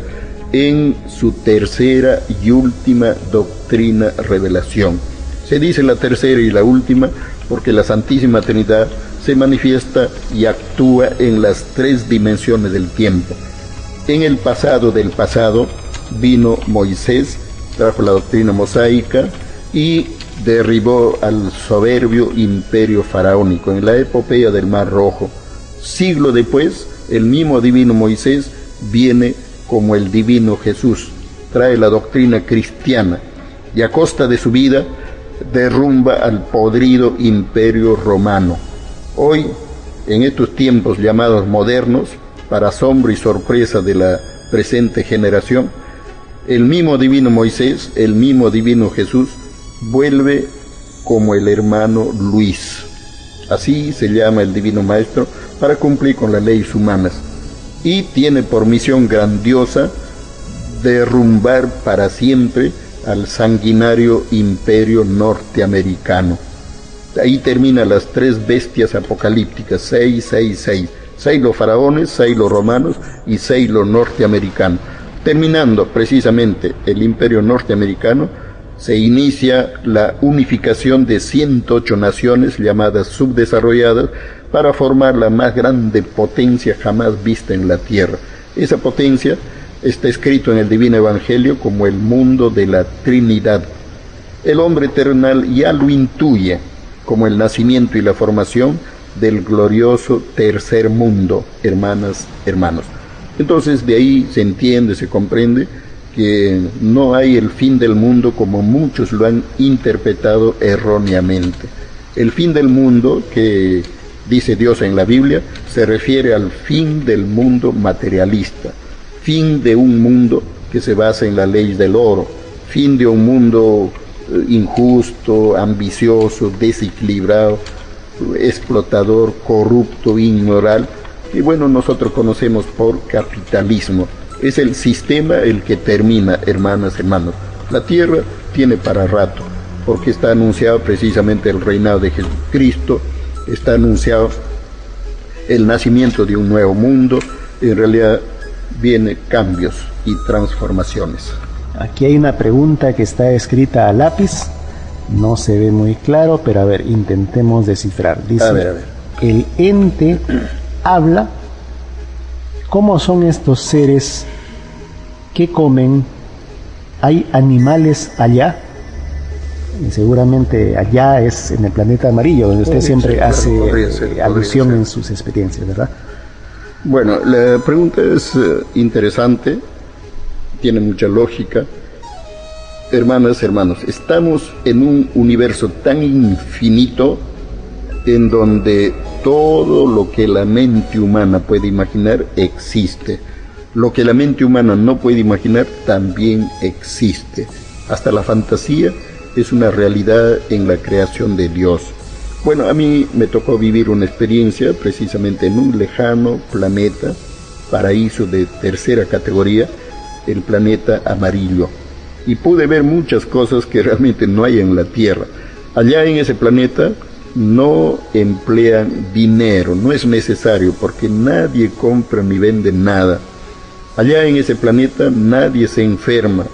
en su tercera y última doctrina revelación. Se dice la tercera y la última porque la Santísima Trinidad se manifiesta y actúa en las tres dimensiones del tiempo. En el pasado del pasado vino Moisés, trajo la doctrina mosaica y derribó al soberbio imperio faraónico en la epopeya del Mar Rojo. Siglo después, el mismo divino Moisés viene como el divino Jesús, trae la doctrina cristiana y a costa de su vida derrumba al podrido imperio romano. Hoy, en estos tiempos llamados modernos, para asombro y sorpresa de la presente generación, el mismo divino Moisés, el mismo divino Jesús, vuelve como el hermano Luis. Así se llama el Divino Maestro para cumplir con las leyes humanas. Y tiene por misión grandiosa derrumbar para siempre al sanguinario imperio norteamericano. Ahí terminan las tres bestias apocalípticas, seis, seis, seis. Seis los faraones, seis los romanos y seis los norteamericanos. Terminando precisamente el imperio norteamericano, se inicia la unificación de ciento ocho naciones llamadas subdesarrolladas para formar la más grande potencia jamás vista en la tierra. Esa potencia está escrito en el Divino Evangelio como el mundo de la Trinidad. El hombre terrenal ya lo intuye como el nacimiento y la formación del glorioso tercer mundo, hermanas, hermanos. Entonces de ahí se entiende, se comprende que no hay el fin del mundo como muchos lo han interpretado erróneamente. El fin del mundo que dice Dios en la Biblia se refiere al fin del mundo materialista, fin de un mundo que se basa en la ley del oro, fin de un mundo injusto, ambicioso, desequilibrado, explotador, corrupto, inmoral, y bueno, nosotros conocemos por capitalismo. Es el sistema el que termina, hermanas, hermanos. La tierra tiene para rato, porque está anunciado precisamente el reinado de Jesucristo, está anunciado el nacimiento de un nuevo mundo, en realidad vienen cambios y transformaciones. Aquí hay una pregunta que está escrita a lápiz, no se ve muy claro, pero a ver, intentemos descifrar. Dice, a ver, a ver. El ente habla. ¿Cómo son estos seres que comen? ¿Hay animales allá? Y seguramente allá es en el planeta amarillo, donde usted siempre hace ser, alusión en sus experiencias, ¿verdad? Bueno, la pregunta es uh, interesante, tiene mucha lógica. Hermanas, hermanos, estamos en un universo tan infinito en donde todo lo que la mente humana puede imaginar existe. Lo que la mente humana no puede imaginar también existe. Hasta la fantasía es una realidad en la creación de Dios. Bueno, a mí me tocó vivir una experiencia precisamente en un lejano planeta, paraíso de tercera categoría, el planeta amarillo. Y pude ver muchas cosas que realmente no hay en la Tierra. Allá en ese planeta no emplean dinero, no es necesario porque nadie compra ni vende nada. Allá en ese planeta nadie se enferma,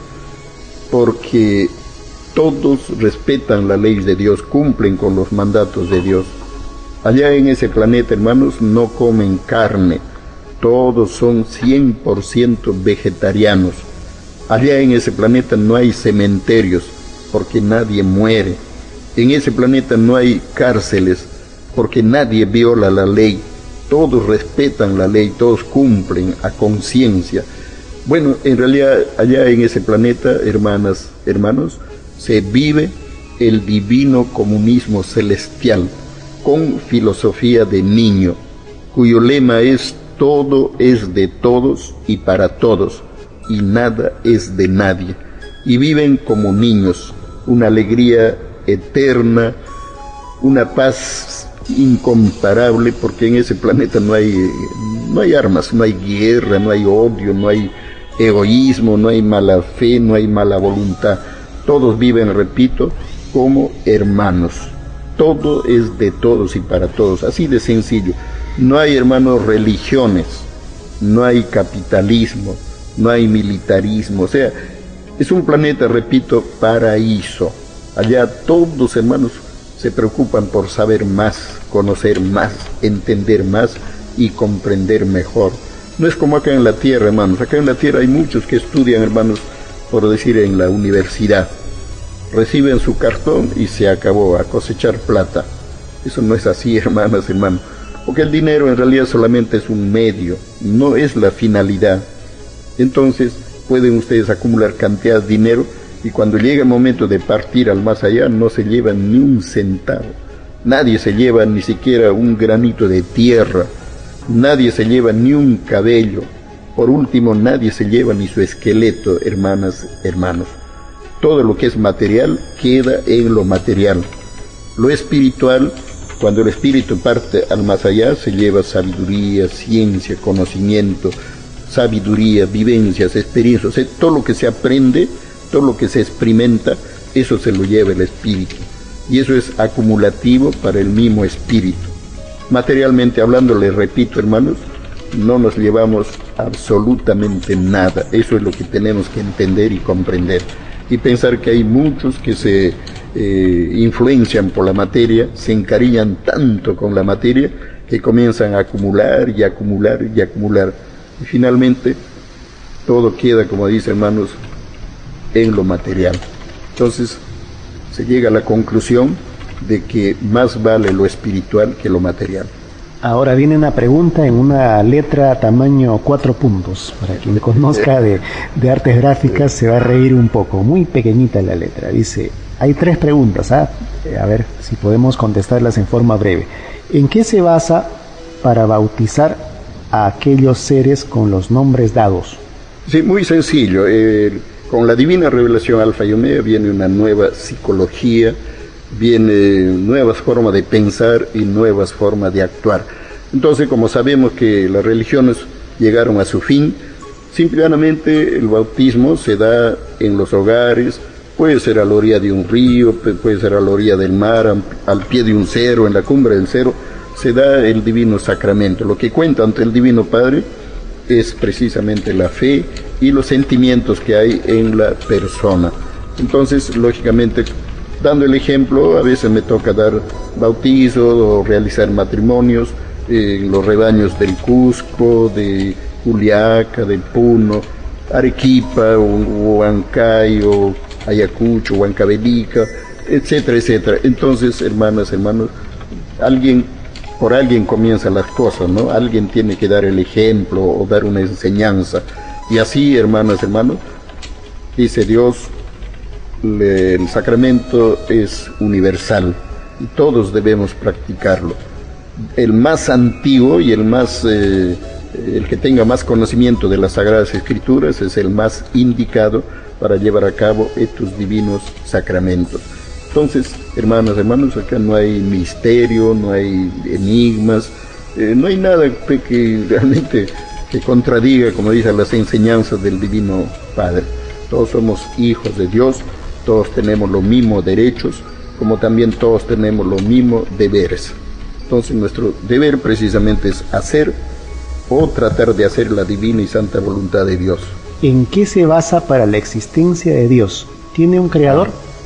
porque todos respetan la ley de Dios, cumplen con los mandatos de Dios. Allá en ese planeta, hermanos, no comen carne, todos son cien por ciento vegetarianos. Allá en ese planeta no hay cementerios, porque nadie muere. En ese planeta no hay cárceles, porque nadie viola la ley. Todos respetan la ley, todos cumplen a conciencia. Bueno, en realidad allá en ese planeta, hermanas, hermanos, se vive el divino comunismo celestial con filosofía de niño, cuyo lema es: todo es de todos y para todos, y nada es de nadie. Y viven como niños, una alegría eterna, una paz incomparable, porque en ese planeta no hay, no hay armas, no hay guerra, no hay odio, no hay egoísmo, no hay mala fe, no hay mala voluntad. Todos viven, repito, como hermanos. Todo es de todos y para todos, así de sencillo. No hay, hermanos, religiones, no hay capitalismo, no hay militarismo. O sea, es un planeta, repito, paraíso. Allá todos, hermanos, se preocupan por saber más, conocer más, entender más y comprender mejor. No es como acá en la tierra, hermanos. Acá en la tierra hay muchos que estudian, hermanos, por decir, en la universidad. Reciben su cartón y se acabó, a cosechar plata. Eso no es así, hermanas, hermanos. Porque el dinero en realidad solamente es un medio, no es la finalidad. Entonces pueden ustedes acumular cantidad de dinero y cuando llega el momento de partir al más allá no se llevan ni un centavo. Nadie se lleva ni siquiera un granito de tierra, nadie se lleva ni un cabello. Por último, nadie se lleva ni su esqueleto, hermanas, hermanos. Todo lo que es material queda en lo material. Lo espiritual, cuando el espíritu parte al más allá, se lleva sabiduría, ciencia, conocimiento, sabiduría, vivencias, experiencias. O sea, todo lo que se aprende, todo lo que se experimenta, eso se lo lleva el espíritu. Y eso es acumulativo para el mismo espíritu. Materialmente hablando, les repito, hermanos, no nos llevamos absolutamente nada. Eso es lo que tenemos que entender y comprender. Y pensar que hay muchos que se eh, influencian por la materia, se encariñan tanto con la materia, que comienzan a acumular y acumular y acumular. Y finalmente, todo queda, como dice, hermanos, en lo material. Entonces, se llega a la conclusión de que más vale lo espiritual que lo material. Ahora viene una pregunta en una letra tamaño cuatro puntos. Para quien conozca de, de artes gráficas se va a reír un poco. Muy pequeñita la letra. Dice, hay tres preguntas. ¿ah? A ver si podemos contestarlas en forma breve. ¿En qué se basa para bautizar a aquellos seres con los nombres dados? Sí, muy sencillo. Eh, con la divina revelación Alfa y Omega viene una nueva psicología, viene nuevas formas de pensar y nuevas formas de actuar. Entonces, como sabemos que las religiones llegaron a su fin, simplemente el bautismo se da en los hogares, puede ser a la orilla de un río, puede ser a la orilla del mar, al pie de un cerro, en la cumbre del cerro, se da el divino sacramento. Lo que cuenta ante el Divino Padre es precisamente la fe y los sentimientos que hay en la persona. Entonces, lógicamente, dando el ejemplo, a veces me toca dar bautizo o realizar matrimonios en los rebaños del Cusco, de Juliaca, del Puno, Arequipa, o Huancayo, Ayacucho, Huancavelica, etcétera, etcétera. Entonces, hermanas, hermanos, alguien, por alguien comienzan las cosas, ¿no? Alguien tiene que dar el ejemplo o dar una enseñanza. Y así, hermanas, hermanos, dice Dios, el sacramento es universal y todos debemos practicarlo. El más antiguo y el más eh, el que tenga más conocimiento de las Sagradas Escrituras es el más indicado para llevar a cabo estos divinos sacramentos. Entonces, hermanas, hermanos, acá no hay misterio, no hay enigmas, eh, no hay nada que realmente que contradiga, como dicen, las enseñanzas del Divino Padre. Todos somos hijos de Dios. Todos tenemos los mismos derechos, como también todos tenemos los mismos deberes. Entonces nuestro deber precisamente es hacer o tratar de hacer la divina y santa voluntad de Dios. ¿En qué se basa para la existencia de Dios? ¿Tiene un creador?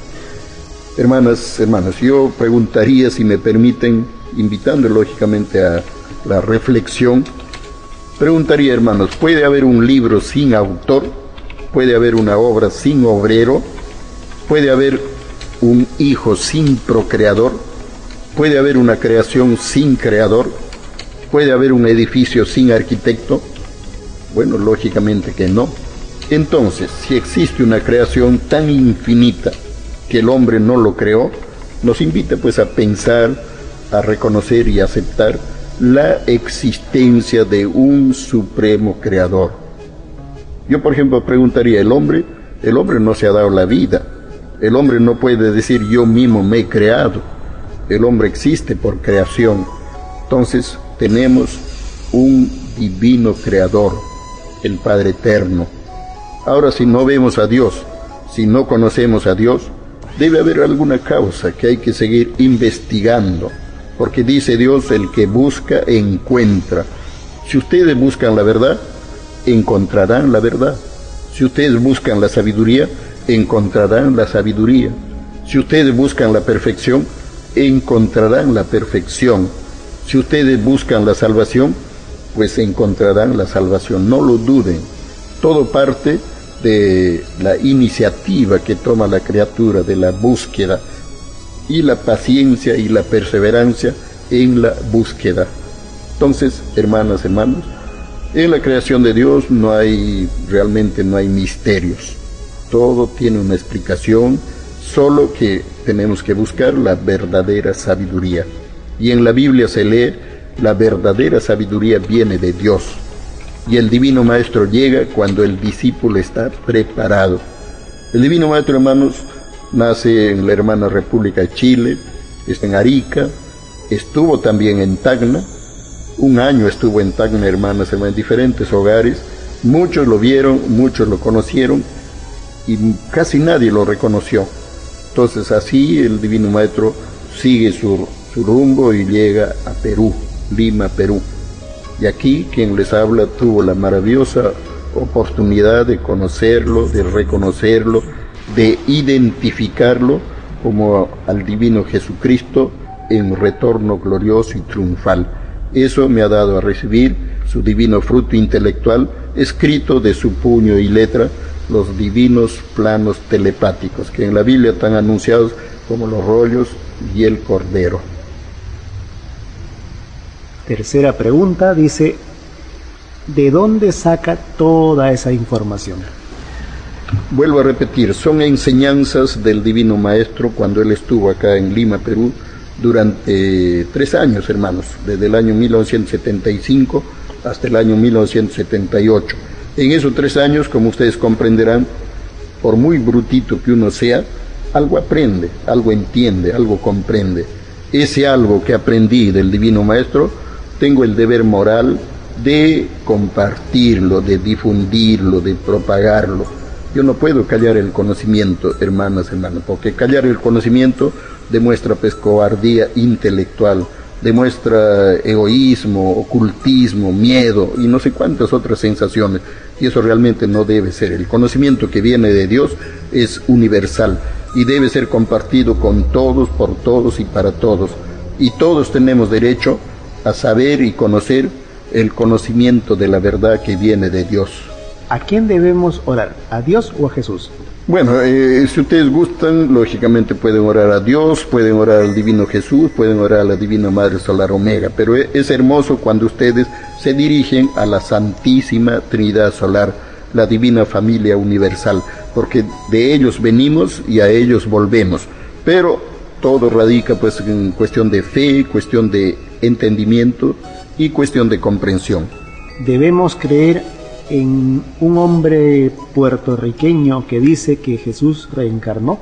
Hermanas, hermanos, yo preguntaría, si me permiten, invitando lógicamente a la reflexión, preguntaría, hermanos, ¿puede haber un libro sin autor? ¿Puede haber una obra sin obrero? ¿Puede haber un hijo sin procreador? ¿Puede haber una creación sin creador? ¿Puede haber un edificio sin arquitecto? Bueno, lógicamente que no. Entonces, si existe una creación tan infinita que el hombre no lo creó, nos invita pues a pensar, a reconocer y aceptar la existencia de un supremo creador. Yo, por ejemplo, preguntaría, ¿el hombre? El hombre no se ha dado la vida. El hombre no puede decir yo mismo me he creado. El hombre existe por creación. Entonces tenemos un divino creador, el Padre Eterno. Ahora, si no vemos a Dios, si no conocemos a Dios, debe haber alguna causa que hay que seguir investigando, porque dice Dios, el que busca encuentra. Si ustedes buscan la verdad, encontrarán la verdad. Si ustedes buscan la sabiduría, encontrarán la sabiduría. Si ustedes buscan la perfección, encontrarán la perfección. Si ustedes buscan la salvación, pues encontrarán la salvación. No lo duden. Todo parte de la iniciativa que toma la criatura, de la búsqueda, y la paciencia y la perseverancia en la búsqueda. Entonces, hermanas, hermanos, en la creación de Dios no hay, realmente no hay misterios. Todo tiene una explicación, solo que tenemos que buscar la verdadera sabiduría. Y en la Biblia se lee, la verdadera sabiduría viene de Dios. Y el Divino Maestro llega cuando el discípulo está preparado. El Divino Maestro, hermanos, nace en la hermana República de Chile, está en Arica, estuvo también en Tacna, un año estuvo en Tacna, hermanas, en diferentes hogares. Muchos lo vieron, muchos lo conocieron, y casi nadie lo reconoció. Entonces así el Divino Maestro sigue su, su rumbo y llega a Perú, Lima, Perú. Y aquí quien les habla tuvo la maravillosa oportunidad de conocerlo, de reconocerlo, de identificarlo como al Divino Jesucristo en retorno glorioso y triunfal. Eso me ha dado a recibir su divino fruto intelectual, escrito de su puño y letra, los divinos planos telepáticos, que en la Biblia están anunciados como los rollos y el cordero. Tercera pregunta, dice, ¿de dónde saca toda esa información? Vuelvo a repetir, son enseñanzas del Divino Maestro cuando él estuvo acá en Lima, Perú, durante tres años, hermanos, desde el año mil novecientos setenta y cinco hasta el año mil novecientos setenta y ocho. En esos tres años, como ustedes comprenderán, por muy brutito que uno sea, algo aprende, algo entiende, algo comprende. Ese algo que aprendí del Divino Maestro, tengo el deber moral de compartirlo, de difundirlo, de propagarlo. Yo no puedo callar el conocimiento, hermanas, hermanos, porque callar el conocimiento demuestra pues cobardía intelectual, demuestra egoísmo, ocultismo, miedo y no sé cuántas otras sensaciones, y eso realmente no debe ser. El conocimiento que viene de Dios es universal y debe ser compartido con todos, por todos y para todos, y todos tenemos derecho a saber y conocer el conocimiento de la verdad que viene de Dios. ¿A quién debemos orar? ¿A Dios o a Jesús? Bueno, eh, si ustedes gustan, lógicamente pueden orar a Dios, pueden orar al Divino Jesús, pueden orar a la Divina Madre Solar Omega, pero es hermoso cuando ustedes se dirigen a la Santísima Trinidad Solar, la Divina Familia Universal, porque de ellos venimos y a ellos volvemos, pero todo radica pues en cuestión de fe, cuestión de entendimiento y cuestión de comprensión. Debemos creer en un hombre puertorriqueño que dice que Jesús reencarnó.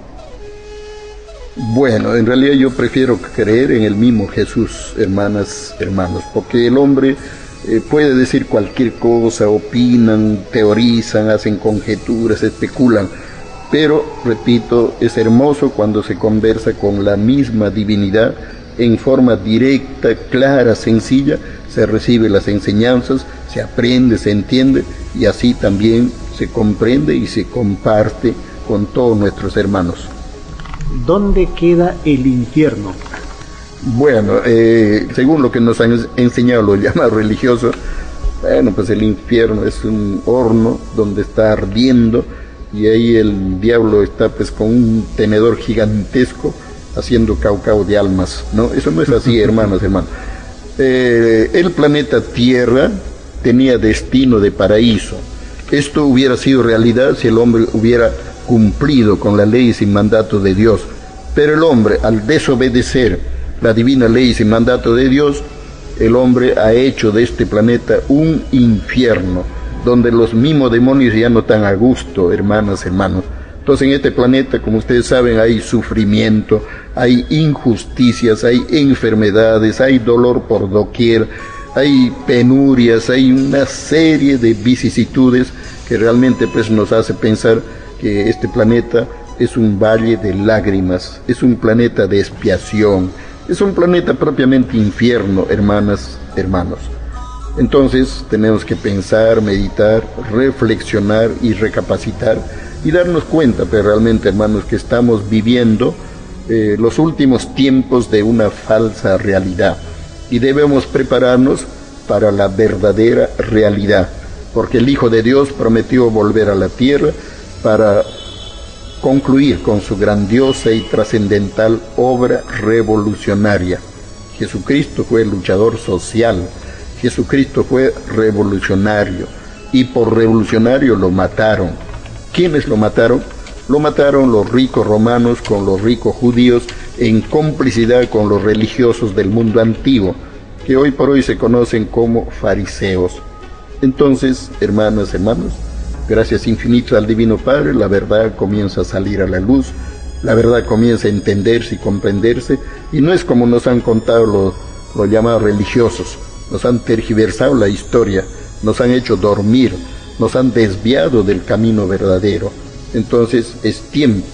Bueno, en realidad yo prefiero creer en el mismo Jesús, hermanas, hermanos, porque el hombre eh, puede decir cualquier cosa, opinan, teorizan, hacen conjeturas, especulan, pero, repito, es hermoso cuando se conversa con la misma divinidad en forma directa, clara, sencilla, se reciben las enseñanzas, se aprende, se entiende y así también se comprende y se comparte con todos nuestros hermanos. ¿Dónde queda el infierno? Bueno, eh, según lo que nos han enseñado los llamados religiosos, bueno, pues el infierno es un horno donde está ardiendo y ahí el diablo está pues con un tenedor gigantesco haciendo caucao de almas, ¿no? Eso no es así, hermanos, hermanos. Eh, el planeta Tierra tenía destino de paraíso. Esto hubiera sido realidad si el hombre hubiera cumplido con las leyes y mandatos de Dios. Pero el hombre, al desobedecer la divina ley y mandato de Dios, el hombre ha hecho de este planeta un infierno, donde los mismos demonios ya no están a gusto, hermanas, hermanos. Entonces en este planeta, como ustedes saben, hay sufrimiento, hay injusticias, hay enfermedades, hay dolor por doquier, hay penurias, hay una serie de vicisitudes que realmente pues nos hace pensar que este planeta es un valle de lágrimas, es un planeta de expiación, es un planeta propiamente infierno, hermanas, hermanos. Entonces tenemos que pensar, meditar, reflexionar y recapacitar y darnos cuenta, pero realmente, hermanos, que estamos viviendo eh, los últimos tiempos de una falsa realidad y debemos prepararnos para la verdadera realidad, porque el Hijo de Dios prometió volver a la tierra para concluir con su grandiosa y trascendental obra revolucionaria. Jesucristo fue luchador social, Jesucristo fue revolucionario, y por revolucionario lo mataron. ¿Quiénes lo mataron? Lo mataron los ricos romanos con los ricos judíos en complicidad con los religiosos del mundo antiguo, que hoy por hoy se conocen como fariseos. Entonces, hermanas, hermanos, gracias infinitas al Divino Padre, la verdad comienza a salir a la luz, la verdad comienza a entenderse y comprenderse, y no es como nos han contado los, los llamados religiosos, nos han tergiversado la historia, nos han hecho dormir, nos han desviado del camino verdadero. Entonces es tiempo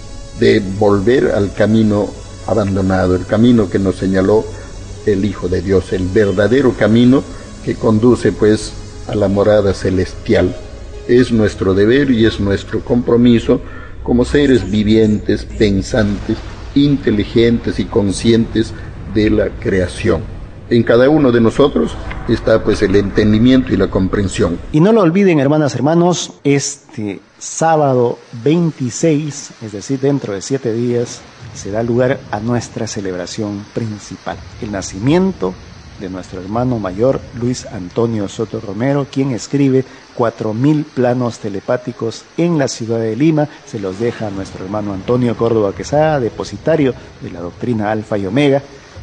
de volver al camino abandonado, el camino que nos señaló el Hijo de Dios, el verdadero camino que conduce pues a la morada celestial. Es nuestro deber y es nuestro compromiso como seres vivientes, pensantes, inteligentes y conscientes de la creación. En cada uno de nosotros está pues el entendimiento y la comprensión. Y no lo olviden, hermanas, hermanos, este sábado veintiséis, es decir, dentro de siete días, se da lugar a nuestra celebración principal, el nacimiento de nuestro hermano mayor Luis Antonio Soto Romero, quien escribe cuatro mil planos telepáticos en la ciudad de Lima. Se los deja a nuestro hermano Antonio Córdoba Quesada, depositario de la doctrina Alfa y Omega,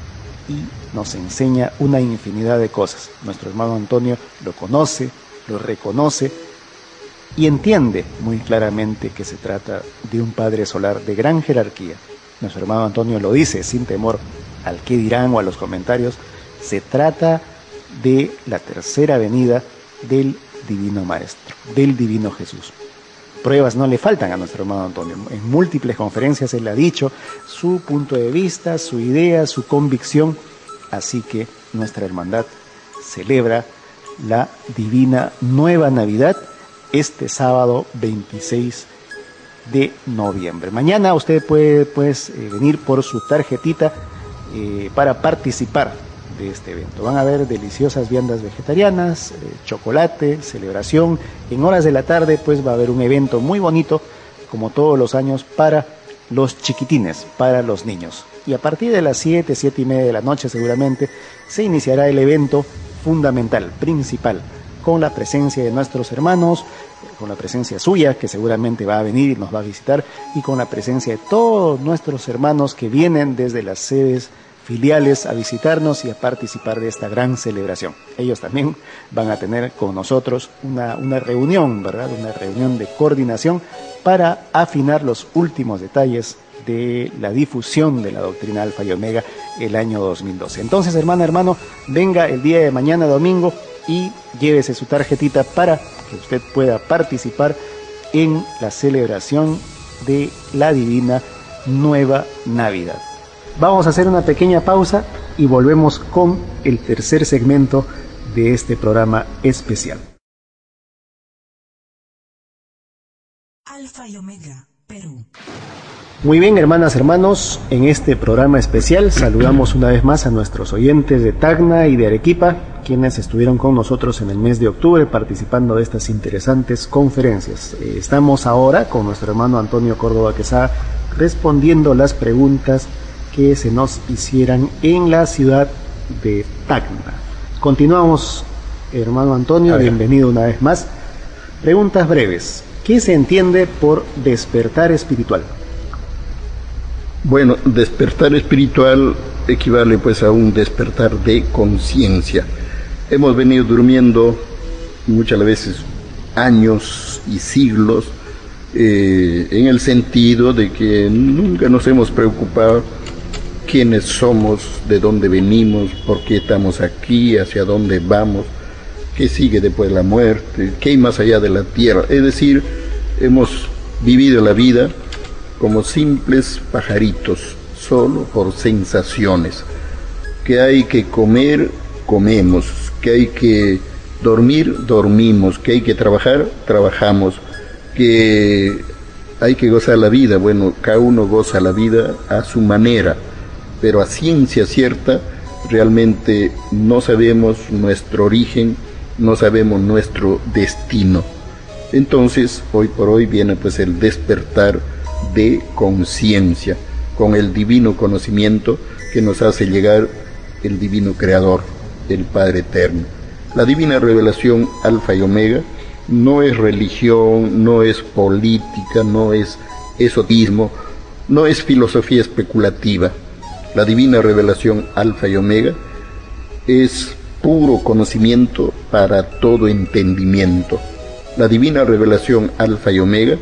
y nos enseña una infinidad de cosas. Nuestro hermano Antonio lo conoce, lo reconoce y entiende muy claramente que se trata de un Padre Solar de gran jerarquía. Nuestro hermano Antonio lo dice sin temor al qué dirán o a los comentarios. Se trata de la tercera venida del Divino Maestro, del Divino Jesús. Pruebas no le faltan a nuestro hermano Antonio. En múltiples conferencias él ha dicho su punto de vista, su idea, su convicción. Así que nuestra hermandad celebra la divina nueva Navidad este sábado veintiséis de noviembre. Mañana usted puede pues, eh, venir por su tarjetita eh, para participar de este evento. Van a haber deliciosas viandas vegetarianas, eh, chocolate, celebración. En horas de la tarde pues va a haber un evento muy bonito, como todos los años, para los chiquitines, para los niños. Y a partir de las siete, siete y media de la noche seguramente se iniciará el evento fundamental, principal, con la presencia de nuestros hermanos, con la presencia suya, que seguramente va a venir y nos va a visitar, y con la presencia de todos nuestros hermanos que vienen desde las sedes filiales a visitarnos y a participar de esta gran celebración. Ellos también van a tener con nosotros una, una reunión, ¿verdad? Una reunión de coordinación para afinar los últimos detalles de la difusión de la doctrina Alfa y Omega el año dos mil doce. Entonces, hermana, hermano, venga el día de mañana domingo y llévese su tarjetita para que usted pueda participar en la celebración de la divina nueva Navidad. Vamos a hacer una pequeña pausa y volvemos con el tercer segmento de este programa especial. Alfa y Omega, Perú. Muy bien, hermanas, hermanos, en este programa especial saludamos una vez más a nuestros oyentes de Tacna y de Arequipa, quienes estuvieron con nosotros en el mes de octubre participando de estas interesantes conferencias. Eh, estamos ahora con nuestro hermano Antonio Córdoba Quesada respondiendo las preguntas que se nos hicieran en la ciudad de Tacna. Continuamos, hermano Antonio, bienvenido una vez más. Preguntas breves. ¿Qué se entiende por despertar espiritual? Bueno, despertar espiritual equivale pues a un despertar de conciencia. Hemos venido durmiendo muchas veces años y siglos eh, en el sentido de que nunca nos hemos preocupado quiénes somos, de dónde venimos, por qué estamos aquí, hacia dónde vamos, qué sigue después de la muerte, qué hay más allá de la tierra. Es decir, hemos vivido la vida como simples pajaritos, solo por sensaciones. Que hay que comer, comemos. Que hay que dormir, dormimos. Que hay que trabajar, trabajamos. Que hay que gozar la vida. Bueno, cada uno goza la vida a su manera, pero a ciencia cierta realmente no sabemos nuestro origen, no sabemos nuestro destino. Entonces, hoy por hoy viene pues el despertar de conciencia, con el divino conocimiento que nos hace llegar el divino creador, el Padre Eterno. La divina revelación Alfa y Omega no es religión, no es política, no es esotismo, no es filosofía especulativa. La divina revelación Alfa y Omega es puro conocimiento para todo entendimiento. La divina revelación Alfa y Omega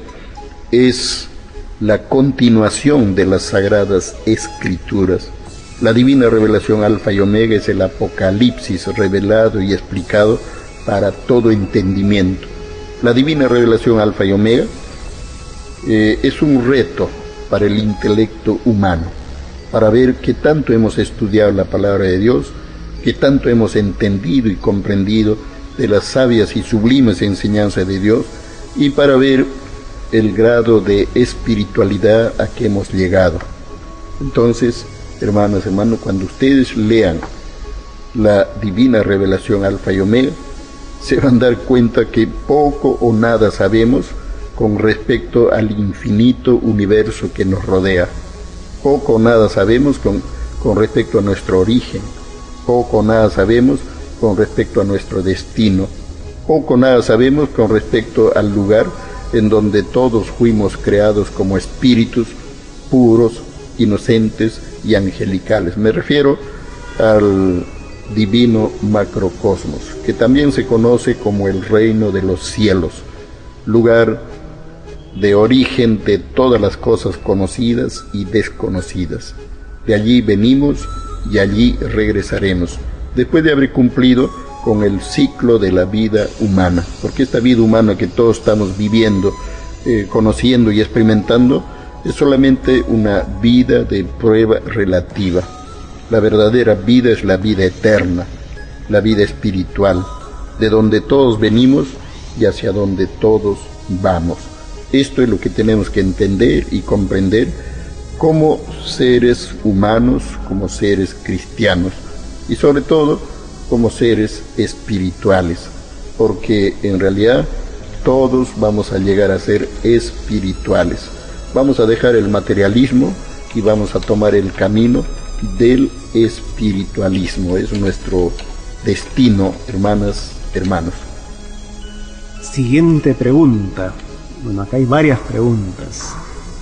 es la continuación de las sagradas escrituras. La divina revelación Alfa y Omega es el Apocalipsis revelado y explicado para todo entendimiento. La divina revelación Alfa y Omega eh, es un reto para el intelecto humano, para ver qué tanto hemos estudiado la palabra de Dios, qué tanto hemos entendido y comprendido de las sabias y sublimes enseñanzas de Dios, y para ver el grado de espiritualidad a que hemos llegado. Entonces, hermanas, hermanos, cuando ustedes lean la divina revelación Alfa y Omega, se van a dar cuenta que poco o nada sabemos con respecto al infinito universo que nos rodea. Poco o nada sabemos con, con respecto a nuestro origen. Poco o nada sabemos con respecto a nuestro destino. Poco o nada sabemos con respecto al lugar en donde todos fuimos creados como espíritus puros, inocentes y angelicales. Me refiero al divino macrocosmos, que también se conoce como el reino de los cielos, lugar de origen de todas las cosas conocidas y desconocidas. De allí venimos y allí regresaremos, después de haber cumplido con el ciclo de la vida humana, porque esta vida humana que todos estamos viviendo, eh, conociendo y experimentando, es solamente una vida de prueba relativa. La verdadera vida es la vida eterna, la vida espiritual, de donde todos venimos y hacia donde todos vamos. Esto es lo que tenemos que entender y comprender como seres humanos, como seres cristianos y sobre todo como seres espirituales, porque en realidad todos vamos a llegar a ser espirituales. Vamos a dejar el materialismo y vamos a tomar el camino del espiritualismo. Es nuestro destino, hermanas, hermanos. Siguiente pregunta. Bueno, acá hay varias preguntas.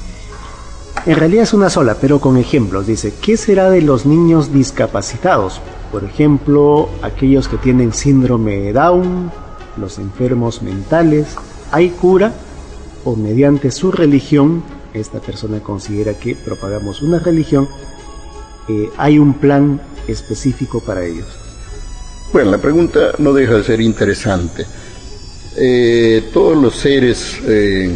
En realidad es una sola, pero con ejemplos. Dice, ¿qué será de los niños discapacitados? Por ejemplo, aquellos que tienen síndrome de Down, los enfermos mentales. ¿Hay cura? ¿O mediante su religión, esta persona considera que propagamos una religión, eh, hay un plan específico para ellos? Bueno, la pregunta no deja de ser interesante. Eh, todos los seres eh,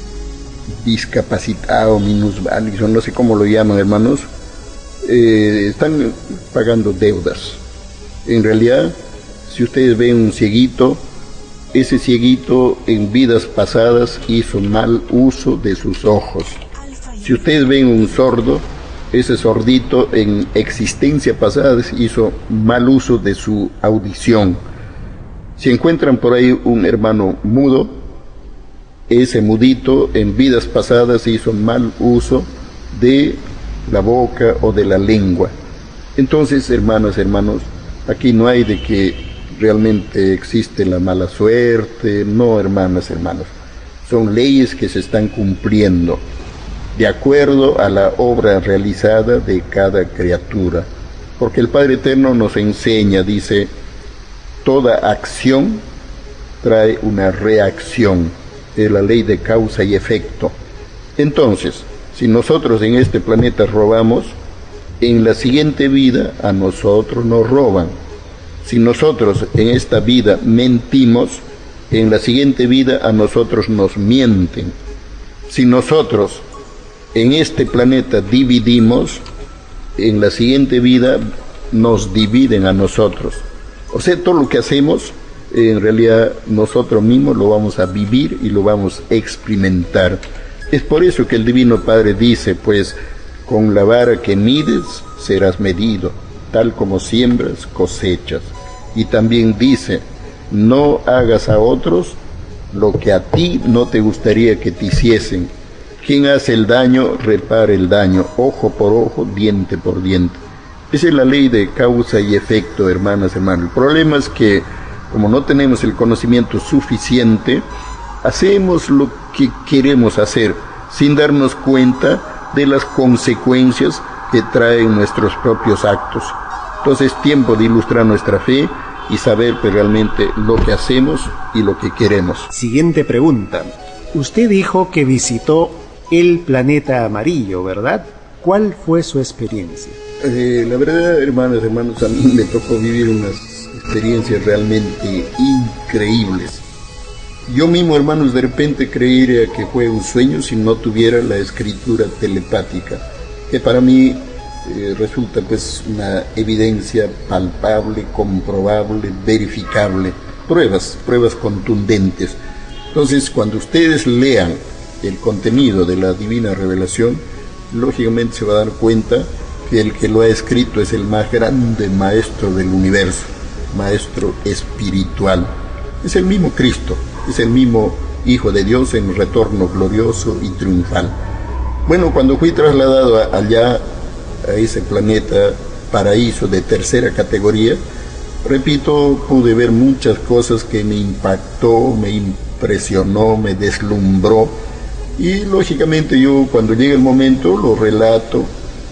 discapacitados, minusválidos, no sé cómo lo llaman, hermanos, eh, están pagando deudas. En realidad, si Si ustedes ven un cieguito, ese cieguito en vidas pasadas hizo mal uso de sus ojos. Si ustedes ven un sordo, ese sordito en existencia pasada hizo mal uso de su audición. Si encuentran por ahí un hermano mudo, ese mudito en vidas pasadas hizo mal uso de la boca o de la lengua. Entonces, hermanas, hermanos, aquí no hay de que realmente existe la mala suerte, no, hermanas, hermanos. Son leyes que se están cumpliendo de acuerdo a la obra realizada de cada criatura. Porque el Padre Eterno nos enseña, dice, toda acción trae una reacción, es la ley de causa y efecto. Entonces, si nosotros en este planeta robamos, en la siguiente vida a nosotros nos roban. Si nosotros en esta vida mentimos, en la siguiente vida a nosotros nos mienten. Si nosotros en este planeta dividimos, en la siguiente vida nos dividen a nosotros. O sea, todo lo que hacemos, en realidad nosotros mismos lo vamos a vivir y lo vamos a experimentar. Es por eso que el Divino Padre dice, pues, con la vara que mides serás medido, tal como siembras cosechas. Y también dice, no hagas a otros lo que a ti no te gustaría que te hiciesen. Quien hace el daño, repara el daño, ojo por ojo, diente por diente. Esa es la ley de causa y efecto, hermanas, hermanos. El problema es que, como no tenemos el conocimiento suficiente, hacemos lo que queremos hacer, sin darnos cuenta de las consecuencias que traen nuestros propios actos. Entonces es tiempo de ilustrar nuestra fe y saber pues, realmente lo que hacemos y lo que queremos. Siguiente pregunta. Usted dijo que visitó el planeta amarillo, ¿verdad? ¿Cuál fue su experiencia? Eh, la verdad, hermanos, hermanos, a mí me tocó vivir unas experiencias realmente increíbles. Yo mismo, hermanos, de repente creería que fue un sueño si no tuviera la escritura telepática, que para mí eh, resulta pues una evidencia palpable, comprobable, verificable, pruebas, pruebas contundentes. Entonces, cuando ustedes lean el contenido de la divina revelación, lógicamente se va a dar cuenta que el que lo ha escrito es el más grande maestro del universo, maestro espiritual. Es el mismo Cristo, es el mismo Hijo de Dios en retorno glorioso y triunfal. Bueno, cuando fui trasladado a, allá, a ese planeta paraíso de tercera categoría, repito, pude ver muchas cosas que me impactó, me impresionó, me deslumbró. Y lógicamente yo cuando llegue el momento lo relato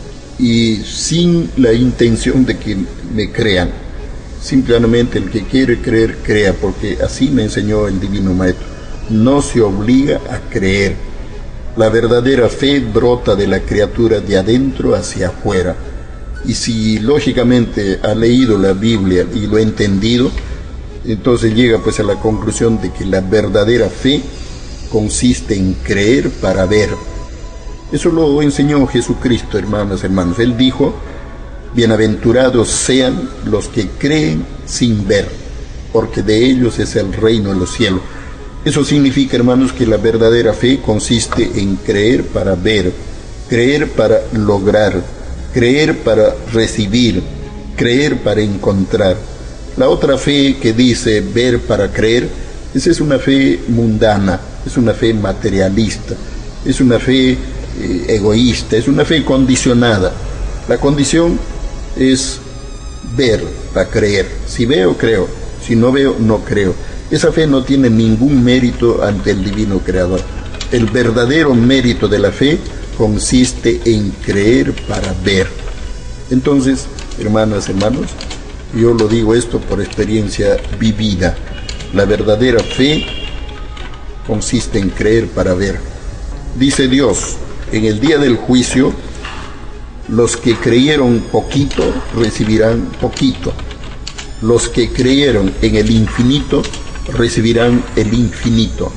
y sin la intención de que me crean. Simplemente el que quiere creer, crea, porque así me enseñó el Divino Maestro. No se obliga a creer. La verdadera fe brota de la criatura de adentro hacia afuera. Y si lógicamente ha leído la Biblia y lo ha entendido, entonces llega pues a la conclusión de que la verdadera fe consiste en creer para ver. Eso lo enseñó Jesucristo, hermanas, hermanos. Él dijo, bienaventurados sean los que creen sin ver, porque de ellos es el reino de los cielos. Eso significa, hermanos, que la verdadera fe consiste en creer para ver, creer para lograr, creer para recibir, creer para encontrar. La otra fe que dice ver para creer, esa es una fe mundana, es una fe materialista, es una fe eh, egoísta, es una fe condicionada. La condición es ver para creer. Si veo, creo. Si no veo, no creo. Esa fe no tiene ningún mérito ante el Divino Creador. El verdadero mérito de la fe consiste en creer para ver. Entonces, hermanas, hermanos, yo lo digo esto por experiencia vivida. La verdadera fe consiste en creer para ver. Dice Dios, en el día del juicio, los que creyeron poquito recibirán poquito. Los que creyeron en el infinito recibirán el infinito.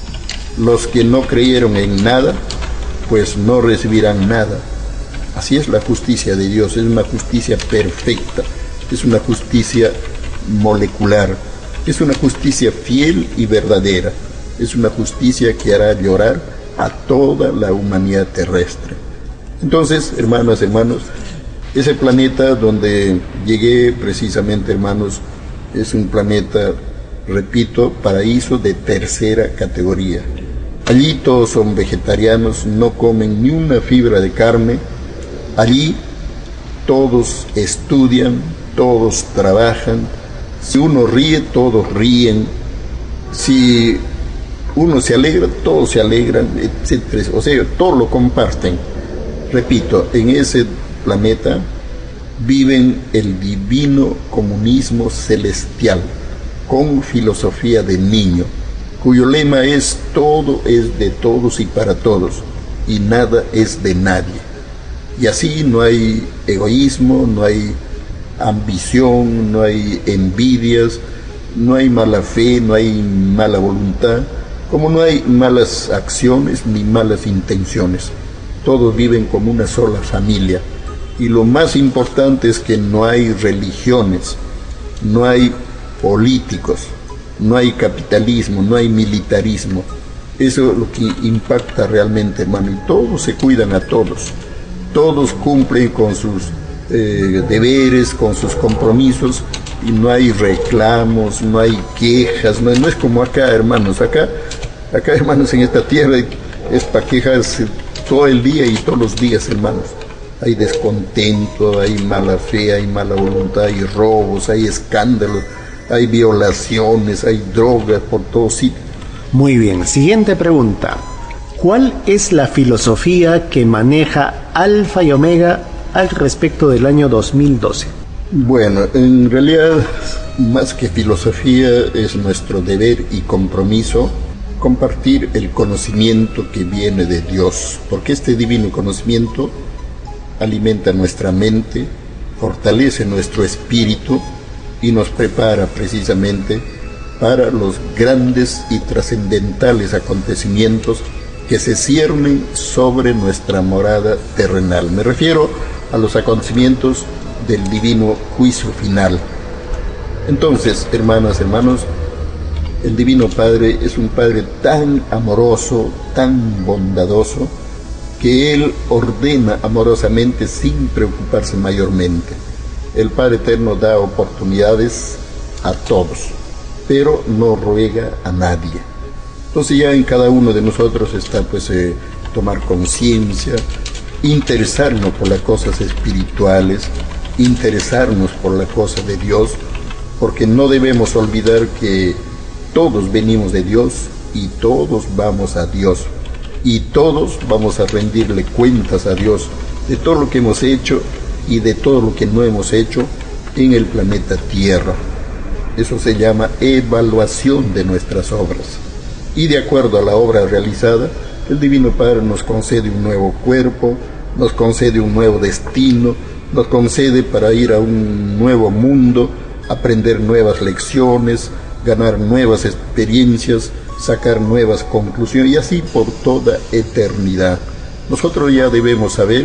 Los que no creyeron en nada, pues no recibirán nada. Así es la justicia de Dios, es una justicia perfecta, es una justicia molecular. Es una justicia fiel y verdadera. Es una justicia que hará llorar a toda la humanidad terrestre. Entonces, hermanas, hermanos, ese planeta donde llegué precisamente, hermanos, es un planeta, repito, paraíso de tercera categoría. Allí todos son vegetarianos, no comen ni una fibra de carne. Allí todos estudian, todos trabajan. Si uno ríe, todos ríen. Si uno se alegra, todos se alegran, etcétera. O sea, todos lo comparten. Repito, en ese planeta viven el divino comunismo celestial, con filosofía de niño, cuyo lema es: todo es de todos y para todos, y nada es de nadie. Y así no hay egoísmo, no hay ambición, no hay envidias, no hay mala fe, no hay mala voluntad, como no hay malas acciones ni malas intenciones. Todos viven como una sola familia. Y lo más importante es que no hay religiones, no hay políticos, no hay capitalismo, no hay militarismo. Eso es lo que impacta realmente, hermano. Y todos se cuidan a todos. Todos cumplen con sus eh, deberes, con sus compromisos. Y no hay reclamos, no hay quejas. No, no es como acá, hermanos. Acá, acá, hermanos, en esta tierra es para quejarse todo el día y todos los días, hermanos. Hay descontento, hay mala fe, hay mala voluntad, hay robos, hay escándalos, hay violaciones, hay drogas por todos sitios. Muy bien, siguiente pregunta. ¿Cuál es la filosofía que maneja Alfa y Omega al respecto del año dos mil doce? Bueno, en realidad, más que filosofía, es nuestro deber y compromiso compartir el conocimiento que viene de Dios, porque este divino conocimiento alimenta nuestra mente, fortalece nuestro espíritu y nos prepara precisamente para los grandes y trascendentales acontecimientos que se ciernen sobre nuestra morada terrenal. Me refiero a los acontecimientos del divino juicio final. Entonces, hermanas, hermanos, el Divino Padre es un Padre tan amoroso, tan bondadoso, que Él ordena amorosamente sin preocuparse mayormente. El Padre Eterno da oportunidades a todos, pero no ruega a nadie. Entonces ya en cada uno de nosotros está pues eh, tomar conciencia, interesarnos por las cosas espirituales, interesarnos por la cosa de Dios, porque no debemos olvidar que todos venimos de Dios y todos vamos a Dios. Y todos vamos a rendirle cuentas a Dios de todo lo que hemos hecho y de todo lo que no hemos hecho en el planeta Tierra. Eso se llama evaluación de nuestras obras. Y de acuerdo a la obra realizada, el Divino Padre nos concede un nuevo cuerpo, nos concede un nuevo destino, nos concede para ir a un nuevo mundo, aprender nuevas lecciones, ganar nuevas experiencias, sacar nuevas conclusiones, y así por toda eternidad. Nosotros ya debemos saber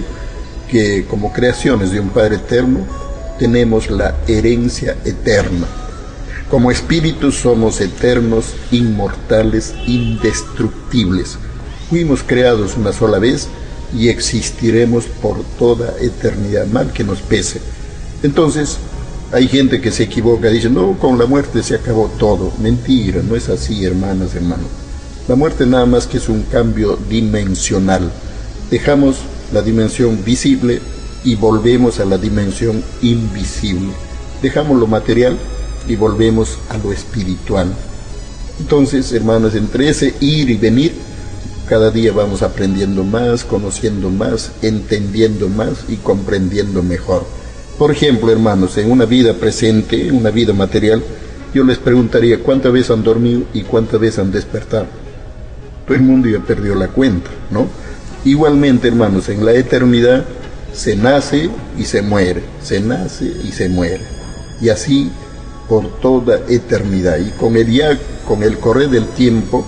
que como creaciones de un Padre Eterno tenemos la herencia eterna. Como espíritus somos eternos, inmortales, indestructibles. Fuimos creados una sola vez y existiremos por toda eternidad, mal que nos pese. Entonces, hay gente que se equivoca, dice, no, con la muerte se acabó todo. Mentira, no es así, hermanas, hermanos. La muerte nada más que es un cambio dimensional. Dejamos la dimensión visible y volvemos a la dimensión invisible. Dejamos lo material y volvemos a lo espiritual. Entonces, hermanos, entre ese ir y venir, cada día vamos aprendiendo más, conociendo más, entendiendo más y comprendiendo mejor. Por ejemplo, hermanos, en una vida presente, en una vida material, yo les preguntaría cuántas veces han dormido y cuántas veces han despertado. Todo el mundo ya perdió la cuenta, ¿no? Igualmente, hermanos, en la eternidad se nace y se muere, se nace y se muere. Y así por toda eternidad. Y con el, ya, con el correr del tiempo,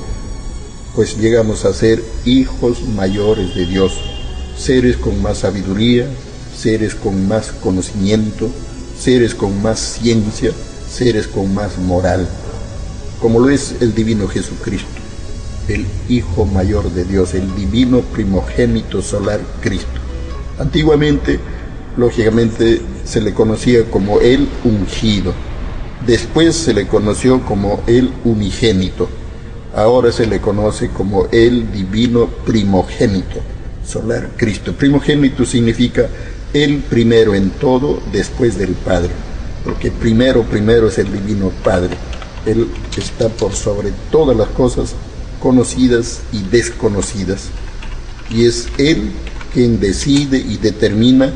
pues llegamos a ser hijos mayores de Dios, seres con más sabiduría, seres con más conocimiento, seres con más ciencia, seres con más moral, como lo es el divino Jesucristo, el Hijo mayor de Dios, el divino primogénito solar Cristo. Antiguamente, lógicamente, se le conocía como el ungido, después se le conoció como el unigénito, ahora se le conoce como el divino primogénito solar Cristo. Primogénito significa el primero en todo después del Padre, porque primero, primero es el divino Padre. Él está por sobre todas las cosas conocidas y desconocidas, y es Él quien decide y determina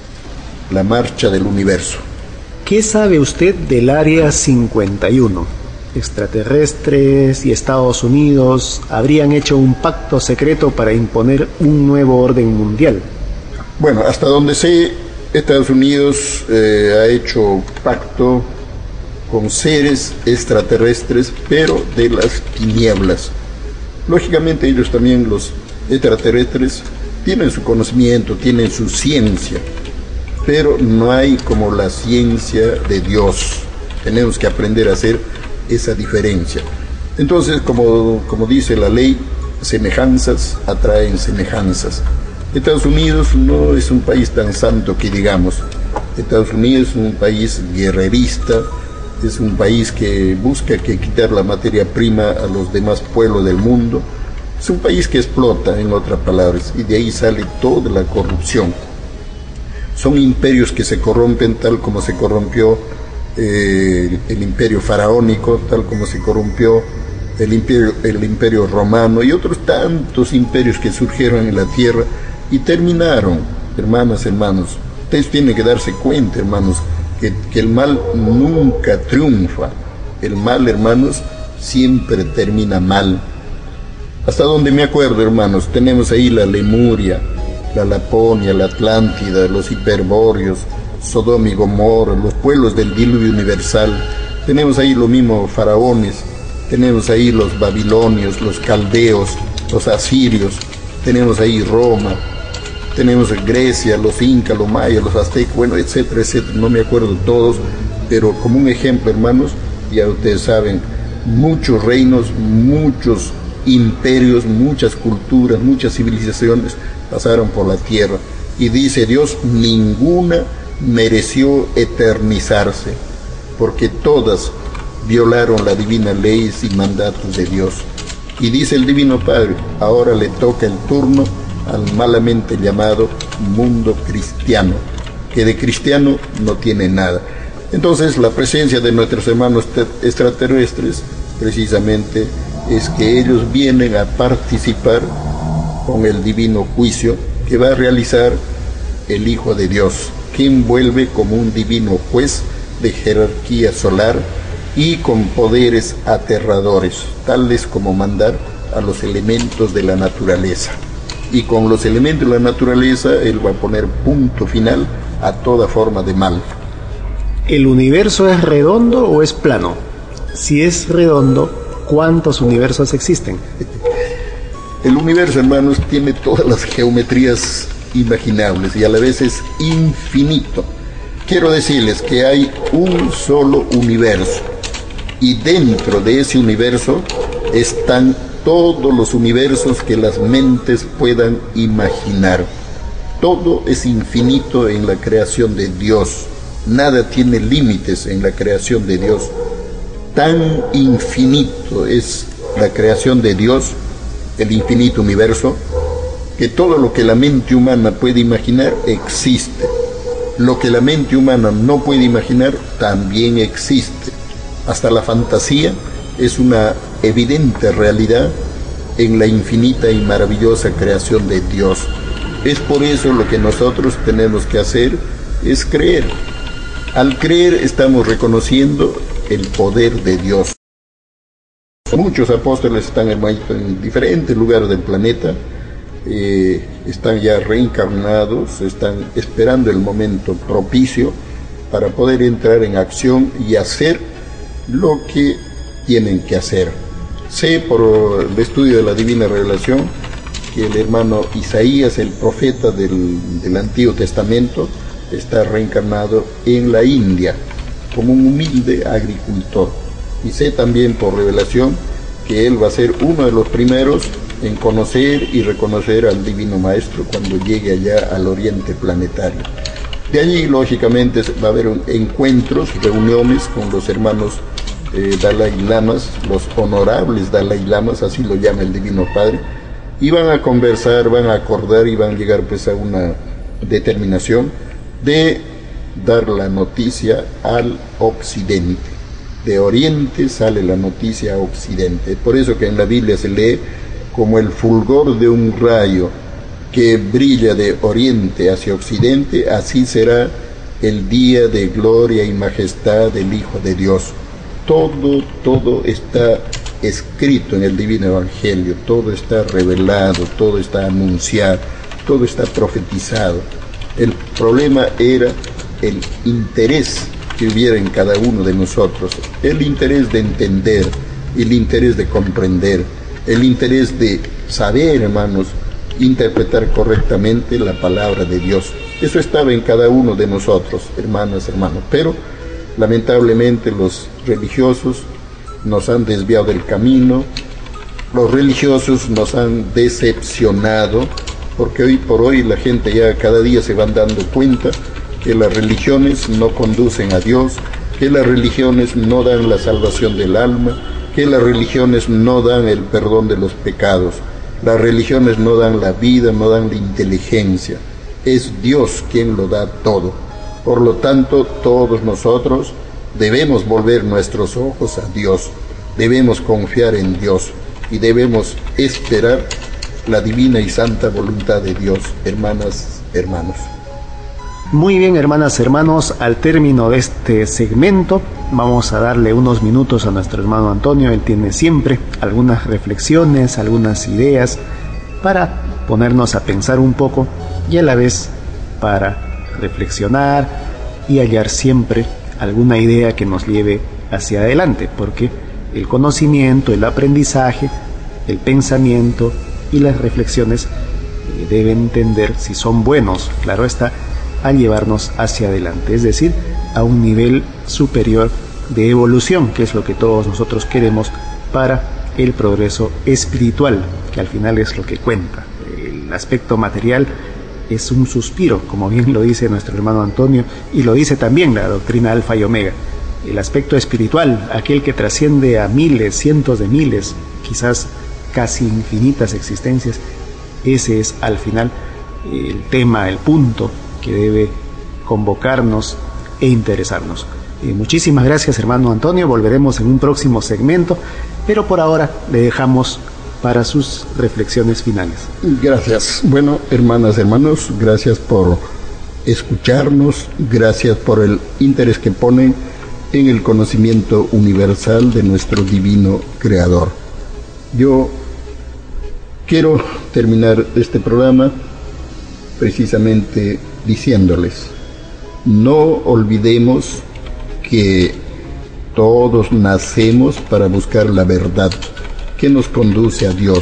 la marcha del universo. ¿Qué sabe usted del Área cincuenta y uno? Extraterrestres y Estados Unidos habrían hecho un pacto secreto para imponer un nuevo orden mundial. Bueno, hasta donde sé, Estados Unidos eh, ha hecho pacto con seres extraterrestres, pero de las tinieblas. Lógicamente ellos también, los extraterrestres, tienen su conocimiento, tienen su ciencia, pero no hay como la ciencia de Dios. Tenemos que aprender a hacer esa diferencia. Entonces, como, como dice la ley, semejanzas atraen semejanzas. Estados Unidos no es un país tan santo que digamos. Estados Unidos es un país guerrerista, es un país que busca que quitar la materia prima a los demás pueblos del mundo. Es un país que explota, en otras palabras, y de ahí sale toda la corrupción. Son imperios que se corrompen tal como se corrompió eh, el imperio faraónico, tal como se corrompió el imperio, el imperio romano y otros tantos imperios que surgieron en la tierra y terminaron, hermanas, hermanos. Ustedes tienen que darse cuenta, hermanos, que, que el mal nunca triunfa. El mal, hermanos, siempre termina mal. Hasta donde me acuerdo, hermanos, tenemos ahí la Lemuria, la Laponia, la Atlántida, los Hiperbóreos, Sodoma y Gomorra, los pueblos del diluvio universal. Tenemos ahí los mismos faraones, tenemos ahí los babilonios, los caldeos, los asirios, tenemos ahí Roma, tenemos Grecia, los incas, los mayas, los aztecas, bueno, etcétera, etcétera. No me acuerdo todos, pero como un ejemplo, hermanos, ya ustedes saben, muchos reinos, muchos imperios, muchas culturas, muchas civilizaciones pasaron por la tierra. Y dice Dios, ninguna mereció eternizarse, porque todas violaron las divinas leyes y mandatos de Dios. Y dice el Divino Padre, ahora le toca el turno al malamente llamado mundo cristiano, que de cristiano no tiene nada. Entonces la presencia de nuestros hermanos extraterrestres precisamente es que ellos vienen a participar con el divino juicio que va a realizar el Hijo de Dios, quien vuelve como un divino juez de jerarquía solar y con poderes aterradores, tales como mandar a los elementos de la naturaleza. Y con los elementos de la naturaleza él va a poner punto final a toda forma de mal. ¿El universo es redondo o es plano? Si es redondo, ¿cuántos universos existen? El universo, hermanos, tiene todas las geometrías imaginables y a la vez es infinito. Quiero decirles que hay un solo universo y dentro de ese universo están todos los universos que las mentes puedan imaginar. Todo es infinito en la creación de Dios. Nada tiene límites en la creación de Dios. Tan infinito es la creación de Dios, el infinito universo, que todo lo que la mente humana puede imaginar existe. Lo que la mente humana no puede imaginar también existe. Hasta la fantasía es una evidente realidad en la infinita y maravillosa creación de Dios. Es por eso lo que nosotros tenemos que hacer es creer. Al creer estamos reconociendo el poder de Dios. Muchos apóstoles están, hermanos, en diferentes lugares del planeta, eh, están ya reencarnados, están esperando el momento propicio para poder entrar en acción y hacer lo que tienen que hacer. Sé por el estudio de la Divina Revelación que el hermano Isaías, el profeta del, del Antiguo Testamento, está reencarnado en la India. como un humilde agricultor. Y sé también por revelación que él va a ser uno de los primeros en conocer y reconocer al Divino Maestro cuando llegue allá al oriente planetario. De allí, lógicamente, va a haber encuentros, reuniones con los hermanos eh, Dalai Lamas, los honorables Dalai Lamas, así lo llama el Divino Padre, y van a conversar, van a acordar y van a llegar pues a una determinación de dar la noticia al occidente. De oriente sale la noticia a occidente. Por eso que en la Biblia se lee como el fulgor de un rayo que brilla de oriente hacia occidente, así será el día de gloria y majestad del Hijo de Dios. Todo, todo está escrito en el Divino Evangelio, todo está revelado, todo está anunciado, todo está profetizado. El problema era el interés que hubiera en cada uno de nosotros, el interés de entender, el interés de comprender, el interés de saber, hermanos, interpretar correctamente la palabra de Dios. Eso estaba en cada uno de nosotros, hermanas, hermanos, pero lamentablemente los religiosos nos han desviado del camino, los religiosos nos han decepcionado, porque hoy por hoy la gente ya cada día se van dando cuenta que las religiones no conducen a Dios, que las religiones no dan la salvación del alma, que las religiones no dan el perdón de los pecados. Las religiones no dan la vida, no dan la inteligencia. Es Dios quien lo da todo. Por lo tanto, todos nosotros debemos volver nuestros ojos a Dios. Debemos confiar en Dios y debemos esperar la divina y santa voluntad de Dios, hermanas, hermanos. Muy bien, hermanas, hermanos, al término de este segmento vamos a darle unos minutos a nuestro hermano Antonio. Él tiene siempre algunas reflexiones, algunas ideas para ponernos a pensar un poco y a la vez para reflexionar y hallar siempre alguna idea que nos lleve hacia adelante, porque el conocimiento, el aprendizaje, el pensamiento y las reflexiones eh, deben tender, si son buenos, claro está, a llevarnos hacia adelante, es decir, a un nivel superior de evolución, que es lo que todos nosotros queremos para el progreso espiritual, que al final es lo que cuenta. El aspecto material es un suspiro, como bien lo dice nuestro hermano Antonio, y lo dice también la doctrina Alfa y Omega. El aspecto espiritual, aquel que trasciende a miles, cientos de miles, quizás casi infinitas existencias, ese es al final el tema, el punto que debe convocarnos e interesarnos. Eh, muchísimas gracias, hermano Antonio, volveremos en un próximo segmento, pero por ahora le dejamos para sus reflexiones finales. Gracias. Bueno, hermanas, hermanos, gracias por escucharnos, gracias por el interés que ponen en el conocimiento universal de nuestro divino Creador. Yo quiero terminar este programa precisamente diciéndoles, no olvidemos que todos nacemos para buscar la verdad que nos conduce a Dios,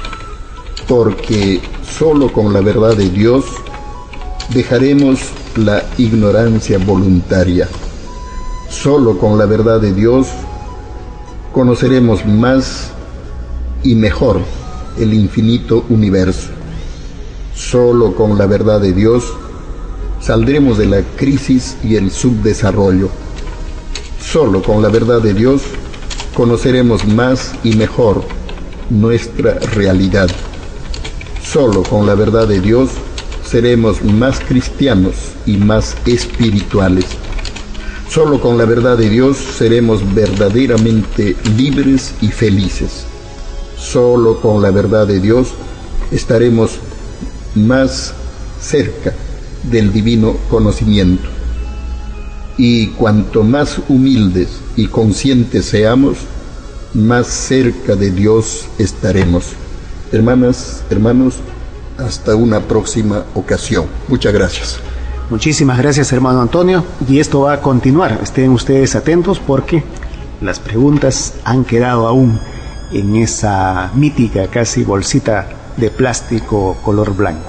porque solo con la verdad de Dios dejaremos la ignorancia voluntaria. Solo con la verdad de Dios conoceremos más y mejor el infinito universo. Solo con la verdad de Dios saldremos de la crisis y el subdesarrollo. Solo con la verdad de Dios conoceremos más y mejor nuestra realidad. Solo con la verdad de Dios seremos más cristianos y más espirituales. Solo con la verdad de Dios seremos verdaderamente libres y felices. Solo con la verdad de Dios estaremos más cerca del divino conocimiento. Y cuanto más humildes y conscientes seamos, más cerca de Dios estaremos. Hermanas, hermanos, hasta una próxima ocasión. Muchas gracias. Muchísimas gracias, hermano Antonio, y esto va a continuar. Estén ustedes atentos porque las preguntas han quedado aún en esa mítica casi bolsita de plástico color blanco.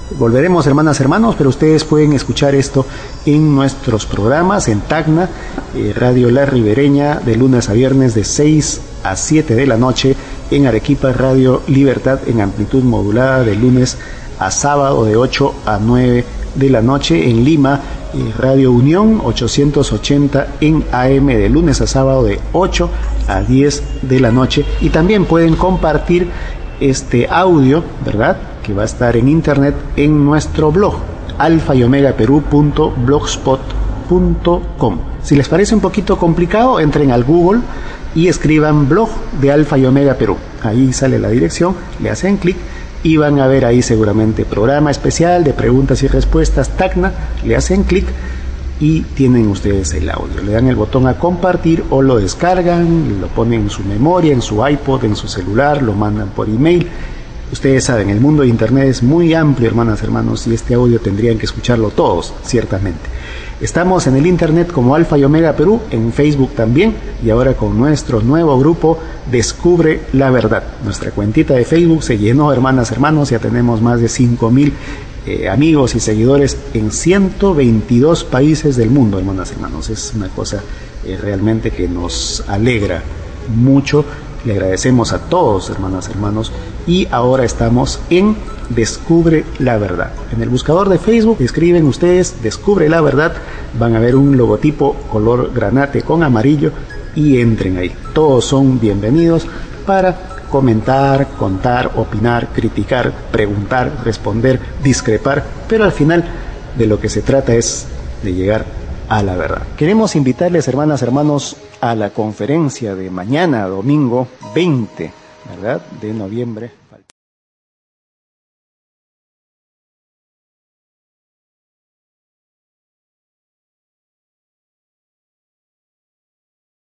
Volveremos, hermanas, hermanos, pero ustedes pueden escuchar esto en nuestros programas, en Tacna, eh, Radio La Ribereña, de lunes a viernes de seis a siete de la noche, en Arequipa, Radio Libertad en amplitud modulada de lunes a sábado de ocho a nueve de la noche, en Lima, eh, Radio Unión ochocientos ochenta en A M de lunes a sábado de ocho a diez de la noche, y también pueden compartir este audio, ¿verdad?, que va a estar en internet en nuestro blog alfa y omega perú punto blogspot punto com. Si les parece un poquito complicado, entren al Google y escriban blog de Alfa y Omega Perú. Ahí sale la dirección, le hacen clic y van a ver ahí seguramente programa especial de preguntas y respuestas Tacna, le hacen clic y tienen ustedes el audio. Le dan el botón a compartir o lo descargan, lo ponen en su memoria, en su iPod, en su celular, lo mandan por email. Ustedes saben, el mundo de internet es muy amplio, hermanas, hermanos, y este audio tendrían que escucharlo todos, ciertamente. Estamos en el internet como Alfa y Omega Perú, en Facebook también, y ahora con nuestro nuevo grupo Descubre la Verdad. Nuestra cuentita de Facebook se llenó, hermanas, hermanos, ya tenemos más de cinco mil eh, amigos y seguidores en ciento veintidós países del mundo, hermanas, hermanos. Es una cosa eh, realmente que nos alegra mucho. Le agradecemos a todos, hermanas, hermanos, y ahora estamos en Descubre la Verdad. En el buscador de Facebook escriben ustedes Descubre la Verdad, van a ver un logotipo color granate con amarillo y entren ahí. Todos son bienvenidos para comentar, contar, opinar, criticar, preguntar, responder, discrepar, pero al final de lo que se trata es de llegar a la verdad. Queremos invitarles, hermanas, hermanos, a la conferencia de mañana, domingo veinte, ¿verdad?, de noviembre.